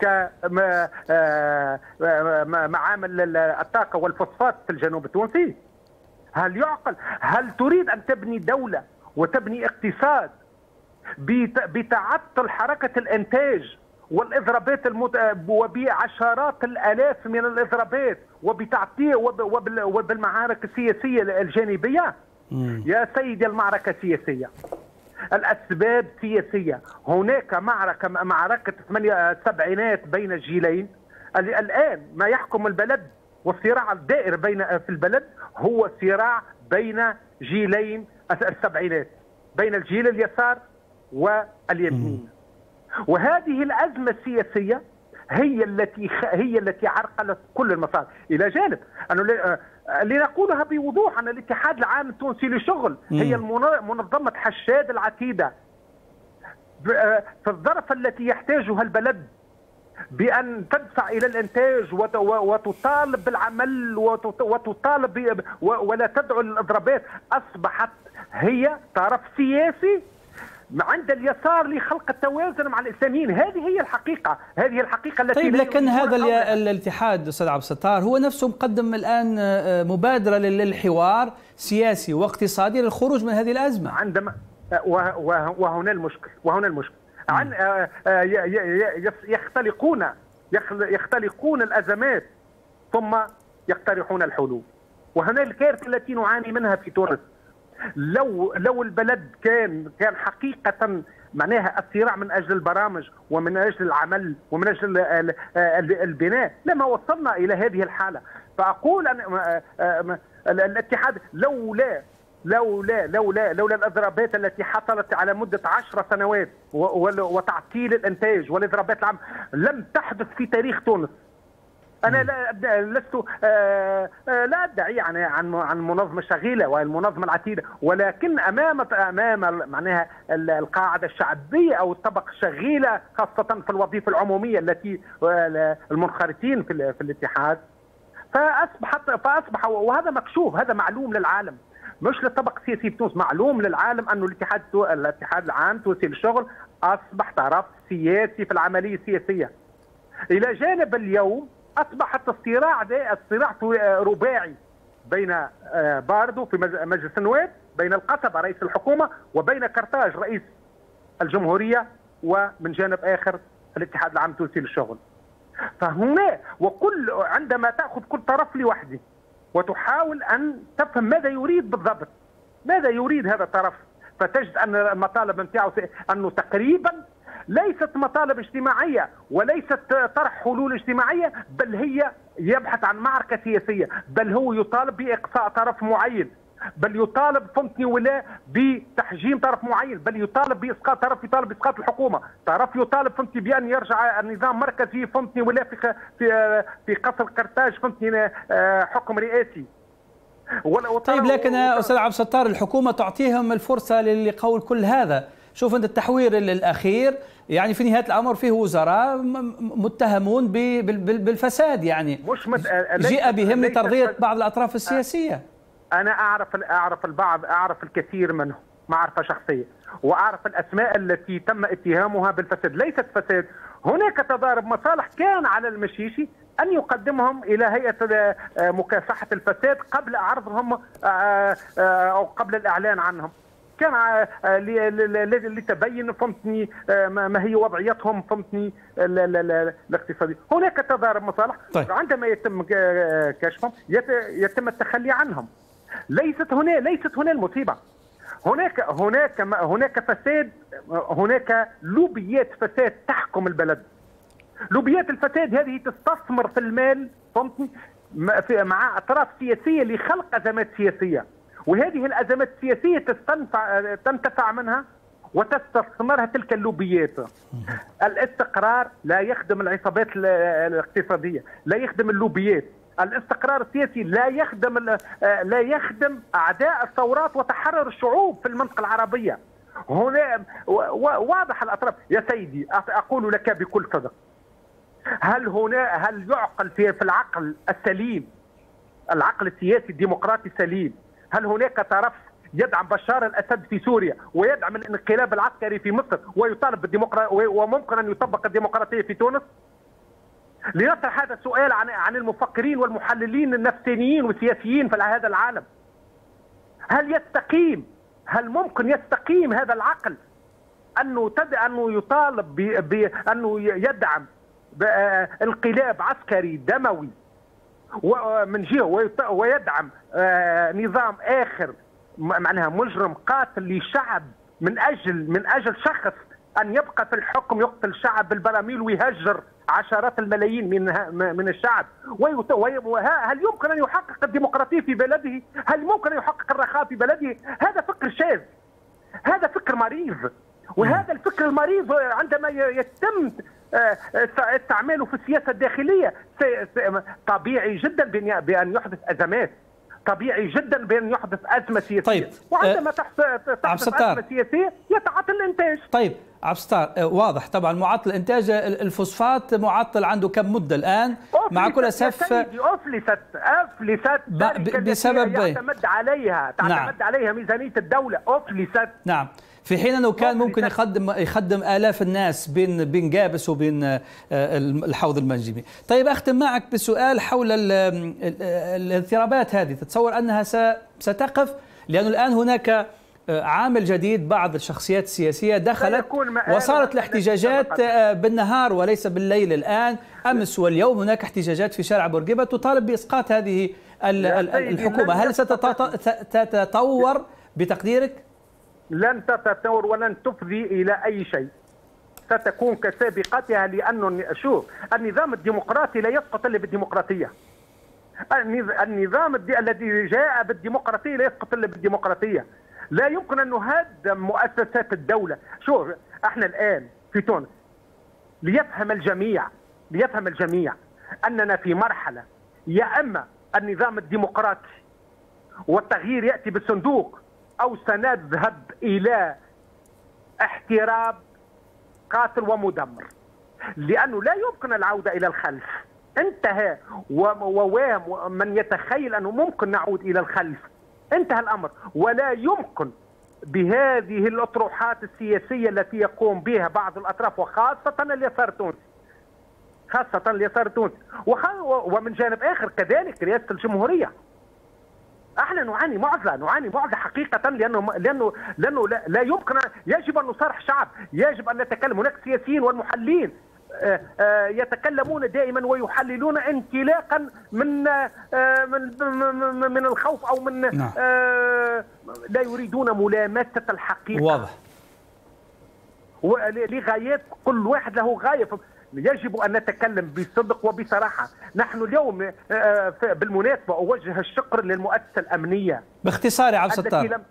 كمعامل الطاقة والفوسفات في الجنوب التونسي؟ هل يعقل؟ هل تريد أن تبني دولة وتبني اقتصاد بتعطل حركة الإنتاج والإضرابات المت... وبعشرات الآلاف من الإضرابات وبتعطيل وبالمعارك السياسية الجانبية؟ مم. يا سيدي، المعركة سياسية، الأسباب سياسية. هناك معركة معركة السبعينات بين الجيلين. الآن ما يحكم البلد والصراع الدائر بين في البلد هو صراع بين جيلين السبعينات، بين الجيل اليسار واليمين. وهذه الأزمة السياسية هي التي هي التي عرقلت كل المسار. إلى جانب أنه لنقولها بوضوح أن الاتحاد العام التونسي للشغل هي منظمة حشاد العتيدة في الظرف التي يحتاجها البلد بأن تدفع إلى الإنتاج وتطالب بالعمل وتطالب ولا تدعو للإضرابات. أصبحت هي طرف سياسي عند اليسار لخلق التوازن مع الإسلاميين. هذه هي الحقيقة، هذه الحقيقة التي طيب، لكن هذا الاتحاد أستاذ عبد الستار هو نفسه مقدم الآن مبادرة للحوار سياسي واقتصادي للخروج من هذه الأزمة. عندما وهنا المشكل وهنا المشكل عن يختلقون يختلقون الأزمات ثم يقترحون الحلول، وهنا الكارثة التي نعاني منها في تونس. لو لو البلد كان كان حقيقة معناها الصراع من أجل البرامج ومن أجل العمل ومن أجل البناء لما وصلنا إلى هذه الحالة. فأقول أن الاتحاد لولا لولا لولا لولا الاضرابات التي حصلت على مده عشر سنوات وتعطيل الانتاج والاضرابات العامه لم تحدث في تاريخ تونس. انا لا لست لا ادعي يعني عن عن منظمه شغيله والمنظمه العتيده، ولكن امام امام معناها القاعده الشعبيه او الطبقه الشغيله خاصه في الوظيفه العموميه التي المنخرطين في, في الاتحاد، فاصبحت فاصبح وهذا مكشوف، هذا معلوم للعالم مش للطبقه السياسيه في تونس، معلوم للعالم انه الاتحاد الاتحاد العام التونسي للشغل اصبح طرف سياسي في العمليه السياسيه. الى جانب اليوم اصبحت الصراع ده الصراع رباعي بين باردو في مجلس النواب، بين القصبه رئيس الحكومه، وبين كرتاج رئيس الجمهوريه، ومن جانب اخر الاتحاد العام التونسي للشغل. فهنا وكل عندما تاخذ كل طرف لوحده وتحاول ان تفهم ماذا يريد بالضبط، ماذا يريد هذا الطرف، فتجد ان المطالب نتاعو انه تقريبا ليست مطالب اجتماعيه وليست طرح حلول اجتماعيه، بل هي يبحث عن معركه سياسيه، بل هو يطالب باقصاء طرف معين، بل يطالب فهمتني ولا بتحجيم طرف معين، بل يطالب باسقاط طرف، يطالب باسقاط الحكومه، طرف يطالب فهمتني بان يرجع النظام مركزي فهمتني ولا في في في قصر قرطاج فهمتني حكم رئاسي. طيب لكن استاذ عبد الستار الحكومه تعطيهم الفرصه لقول كل هذا. شوف انت التحوير الاخير يعني في نهايه الامر فيه وزراء متهمون بالفساد، يعني مش مت... جيء بهم لترضيه بعض الاطراف السياسيه. انا اعرف اعرف البعض، اعرف الكثير منهم معرفه شخصيه، واعرف الاسماء التي تم اتهامها بالفساد، ليست فساد، هناك تضارب مصالح كان على المشيشي ان يقدمهم الى هيئه مكافحه الفساد قبل عرضهم او قبل الاعلان عنهم. كان لتبين فهمتني ما هي وضعيتهم فهمتني الاقتصاديه، هناك تضارب مصالح. طيب. عندما يتم كشفهم يتم التخلي عنهم. ليست هنا ليست هنا المصيبه. هناك هناك هناك فساد، هناك لوبيات فساد تحكم البلد. لوبيات الفساد هذه تستثمر في المال فهمتني مع اطراف سياسيه لخلق ازمات سياسيه، وهذه الازمات السياسيه تستنفع تنتفع منها وتستثمرها تلك اللوبيات. الاستقرار لا يخدم العصابات الاقتصاديه، لا يخدم اللوبيات. الاستقرار السياسي لا يخدم لا يخدم اعداء الثورات وتحرر الشعوب في المنطقه العربيه. هنا واضح الاطراف. يا سيدي اقول لك بكل صدق، هل هنا هل يعقل في في العقل السليم، العقل السياسي الديمقراطي السليم، هل هناك طرف يدعم بشار الاسد في سوريا ويدعم الانقلاب العسكري في مصر ويطالب بالديمقراطيه وممكن ان يطبق الديمقراطيه في تونس؟ ليطرح هذا السؤال عن عن المفكرين والمحللين النفسانيين والسياسيين في هذا العالم. هل يستقيم؟ هل ممكن يستقيم هذا العقل انه تد... انه يطالب ب... بانه يدعم انقلاب عسكري دموي ومن جهه ويدعم نظام اخر معناها مجرم قاتل لشعب من اجل من اجل شخص ان يبقى في الحكم، يقتل الشعب بالبراميل ويهجر عشرات الملايين من من الشعب. هل يمكن ان يحقق الديمقراطيه في بلده؟ هل ممكن ان يحقق الرخاء في بلده؟ هذا فكر شاذ، هذا فكر مريض، وهذا الفكر المريض عندما يتم استعماله في السياسه الداخليه طبيعي جدا بان يحدث ازمات، طبيعي جدا بان يحدث ازمه سياسيه. طيب. وعندما تحدث ازمه سياسيه يتعطل الانتاج. طيب عبد الستار، واضح طبعا معطل الانتاج الفوسفات معطل عنده كم مده الان مع كل اسف افلست افلست بسبب يعتمد عليها تعتمد نعم. عليها ميزانيه الدوله افلست. نعم، في حين انه كان ممكن يخدم يخدم الاف الناس بين بين جابس وبين الحوض المنجمي. طيب اختم معك بسؤال حول الاضطرابات هذه، تتصور انها ستقف؟ لانه الان هناك عامل جديد، بعض الشخصيات السياسيه دخلت وصارت الاحتجاجات بالنهار وليس بالليل. الان امس واليوم هناك احتجاجات في شارع بورقيبه تطالب باسقاط هذه الحكومه. هل ستتطور بتقديرك؟ لن تتطور ولن تفضي الى اي شيء، ستكون كسابقتها. لانه شوف، النظام الديمقراطي لا يسقط الا بالديمقراطيه. النظام الذي جاء بالديمقراطية لا يسقط إلا بالديمقراطية. لا يمكن أن نهدم مؤسسات الدولة. شوف احنا الآن في تونس ليفهم الجميع ليفهم الجميع أننا في مرحلة يا أما النظام الديمقراطي والتغيير يأتي بالصندوق، أو سنذهب إلى احتراب قاتل ومدمر، لأنه لا يمكن العودة إلى الخلف. انتهى، ووام من يتخيل أنه ممكن نعود إلى الخلف انتهى الأمر. ولا يمكن بهذه الأطروحات السياسية التي يقوم بها بعض الأطراف وخاصة اليسار التونسي خاصة اليسار التونسي ومن جانب آخر كذلك رئاسة الجمهورية. احنا نعاني معضله نعاني معضله حقيقه، لانه لانه لانه لا, لا يمكن، يجب ان نصارح شعب، يجب ان نتكلم. هناك سياسيين والمحللين يتكلمون دائما ويحللون انطلاقا من من من الخوف او من نعم. لا يريدون ملامسه الحقيقه. واضح. لغايات كل واحد له غايه. يجب أن نتكلم بصدق وبصراحة. نحن اليوم بالمناسبة أوجه الشكر للمؤسسة الأمنية باختصار يا عبد الستار. لم...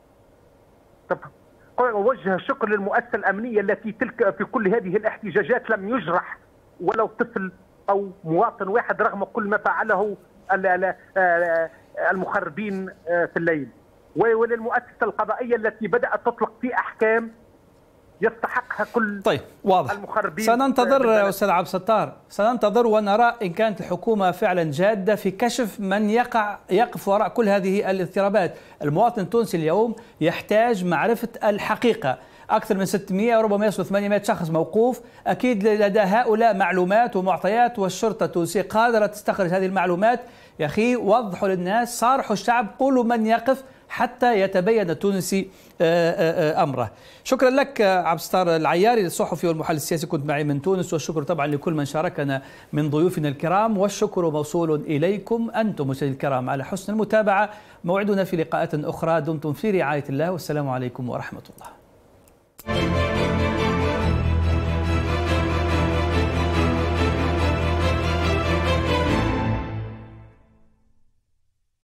أوجه الشكر للمؤسسة الأمنية التي تلك في كل هذه الاحتجاجات لم يجرح ولو طفل أو مواطن واحد رغم كل ما فعله المخربين في الليل، وللمؤسسة القضائية التي بدأت تطلق في أحكام يستحقها كل طيب واضح. المخربين. سننتظر أستاذ عبد الستار، سننتظر ونرى إن كانت الحكومة فعلا جادة في كشف من يقع يقف وراء كل هذه الاضطرابات. المواطن التونسي اليوم يحتاج معرفة الحقيقة. أكثر من ستمئة وربما يصل ثمانمئة شخص موقوف، أكيد لدى هؤلاء معلومات ومعطيات، والشرطة التونسية قادرة تستخرج هذه المعلومات. يا أخي وضحوا للناس، صارحوا الشعب، قولوا من يقف حتى يتبين التونسي أمره. شكرا لك عبد الستار العياري الصحفي والمحلل السياسي، كنت معي من تونس. والشكر طبعا لكل من شاركنا من ضيوفنا الكرام، والشكر موصول إليكم أنتم مشاهدينا الكرام على حسن المتابعة. موعدنا في لقاءات أخرى، دمتم في رعاية الله، والسلام عليكم ورحمة الله.